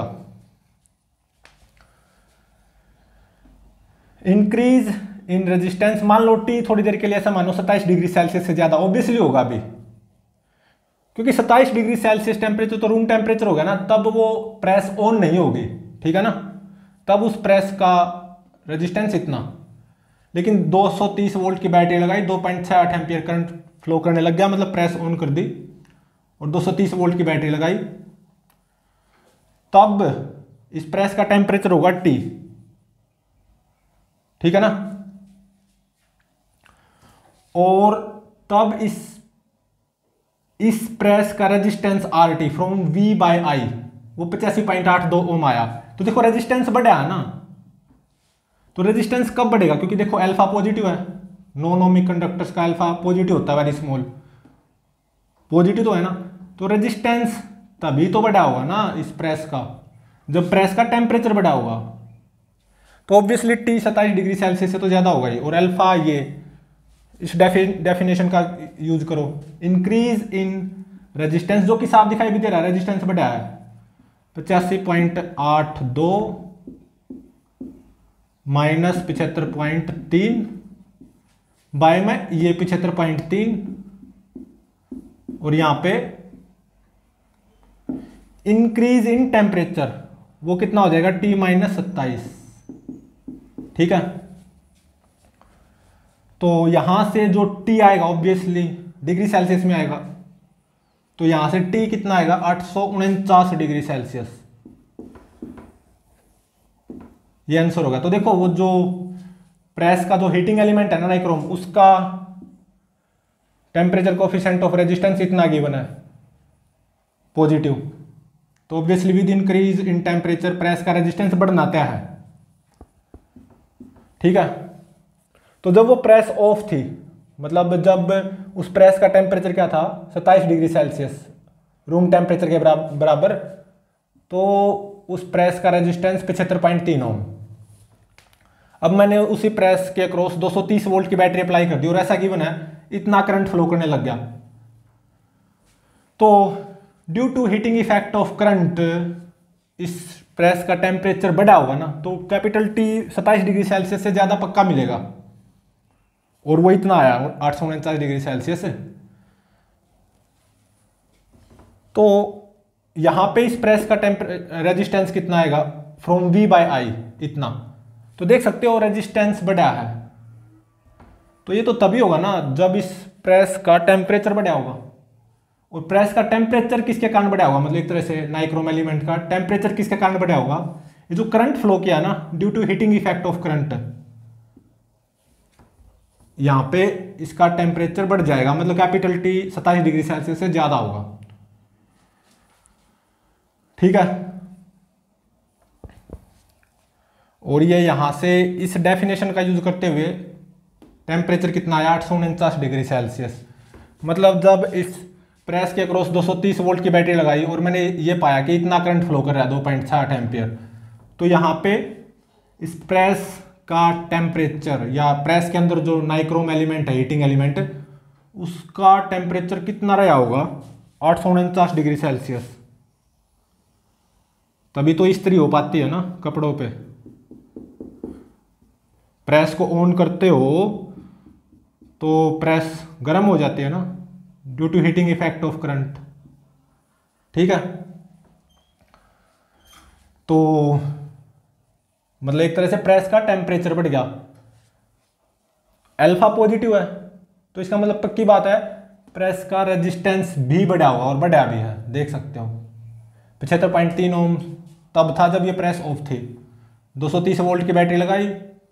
इंक्रीज इन रेजिस्टेंस। मान लो टी थोड़ी देर के लिए ऐसा मानो 27 डिग्री सेल्सियस से ज्यादा, ऑब्वियसली होगा अभी, क्योंकि 27 डिग्री सेल्सियस टेम्परेचर तो रूम टेम्परेचर हो गया ना, तब वो प्रेस ऑन नहीं होगी। ठीक है ना, तब उस प्रेस का रेजिस्टेंस इतना। लेकिन 230 वोल्ट की बैटरी लगाई, 2.68 एम्पियर करंट फ्लो करने लग गया, मतलब प्रेस ऑन कर दी, और 230 वोल्ट की बैटरी लगाई, तब इस प्रेस का टेम्परेचर होगा टी। ठीक है ना, और तब इस प्रेस का resistance R T from V by I वो 85.82 ओम आया। तो देखो रेजिस्टेंस बढ़ा है ना, तो रेजिस्टेंस कब बढ़ेगा, क्योंकि देखो अल्फा पॉजिटिव है, नॉन ओमिक कंडक्टर्स का अल्फा पॉजिटिव होता है, वेरी स्मॉल, पॉजिटिव तो है ना, तो रेजिस्टेंस तभी तो बढ़ा होगा ना इस प्रेस का, जब प्रेस का टेम्परेचर बढ़ा होगा। तो ऑब्वियसली टी 27 डिग्री सेल्सियस से तो ज्यादा होगा ही। और अल्फा ये इस डेफिनेशन का यूज करो, इंक्रीज इन रेजिस्टेंस, जो कि साफ दिखाई भी दे रहा है, रेजिस्टेंस बढ़ा है 85.82 माइनस 75.3 बाय में ये 75.3, और यहां पे इंक्रीज इन टेम्परेचर वो कितना हो जाएगा T माइनस 27। ठीक है, तो यहां से जो T आएगा ऑब्वियसली डिग्री सेल्सियस में आएगा, तो यहां से T कितना आएगा 849 डिग्री सेल्सियस, ये आंसर होगा। तो देखो वो जो प्रेस का जो हीटिंग एलिमेंट है ना नाइक्रोम, उसका टेम्परेचर कोफिशिएंट ऑफ रेजिस्टेंस इतना गिवन है पॉजिटिव, तो obviously with increase in temperature press का रेजिस्टेंस बढ़ना तय है। ठीक है, तो जब वो प्रेस ऑफ थी, मतलब जब उस प्रेस का टेम्परेचर क्या था 27 डिग्री सेल्सियस रूम टेम्परेचर के बराबर, तो उस प्रेस का रेजिस्टेंस 75.3 ओम। अब मैंने उसी प्रेस के अक्रॉस 230 वोल्ट की बैटरी अप्लाई कर दी, और ऐसा गिवन है इतना करंट फ्लो करने लग गया। तो due to heating effect of current इस प्रेस का टेम्परेचर बढ़ा होगा ना, तो कैपिटल टी 27 डिग्री सेल्सियस से ज्यादा पक्का मिलेगा, और वो इतना आया 849 डिग्री सेल्सियस। तो यहां पे इस प्रेस का रेजिस्टेंस कितना आएगा फ्रॉम वी बाय आई इतना, तो देख सकते हो रेजिस्टेंस बढ़ा है। तो ये तो तभी होगा ना जब इस प्रेस का टेम्परेचर बढ़ा होगा, और प्रेस का टेम्परेचर किसके कारण बढ़ा होगा, मतलब एक तरह से नाइक्रोम एलिमेंट का टेम्परेचर किसके कारण बढ़ा होगा, ये जो करंट फ्लो किया ना due to heating effect of current, यहां पे इसका टेम्परेचर बढ़ जाएगा, मतलब कैपिटल टी 27 डिग्री सेल्सियस से ज्यादा होगा। ठीक है, और ये यहां से इस डेफिनेशन का यूज करते हुए टेम्परेचर कितना आया 849 डिग्री सेल्सियस, मतलब जब इस प्रेस के अक्रॉस 230 वोल्ट की बैटरी लगाई और मैंने ये पाया कि इतना करंट फ्लो कर रहा है 2.68 एम्पियर, तो यहाँ पे इस प्रेस का टेम्परेचर या प्रेस के अंदर जो नाइक्रोम एलिमेंट है हीटिंग एलिमेंट, उसका टेम्परेचर कितना रहा होगा 849 डिग्री सेल्सियस। तभी तो इस्त्री हो पाती है ना कपड़ों पे, प्रेस को ऑन करते हो तो प्रेस गर्म हो जाती है ना due to heating effect of current. ठीक है, तो मतलब एक तरह से प्रेस का टेम्परेचर बढ़ गया, अल्फा पॉजिटिव है, तो इसका मतलब पक्की बात है प्रेस का रेजिस्टेंस भी बढ़ा होगा, और बढ़ा भी है, देख सकते हो 75.3 ओम तब था जब ये प्रेस ऑफ थी, 230 वोल्ट की बैटरी लगाई,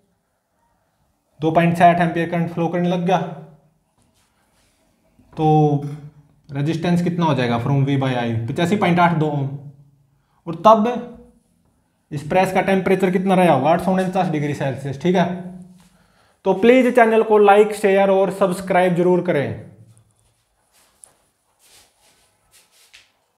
2.68 एम्पियर करंट फ्लो करने लग गया, तो रेजिस्टेंस कितना हो जाएगा from V by I 85.82 ohm, और तब इस प्रेस का टेम्परेचर कितना रहा होगा, 849 डिग्री सेल्सियस। ठीक है, तो प्लीज चैनल को लाइक शेयर और सब्सक्राइब जरूर करें।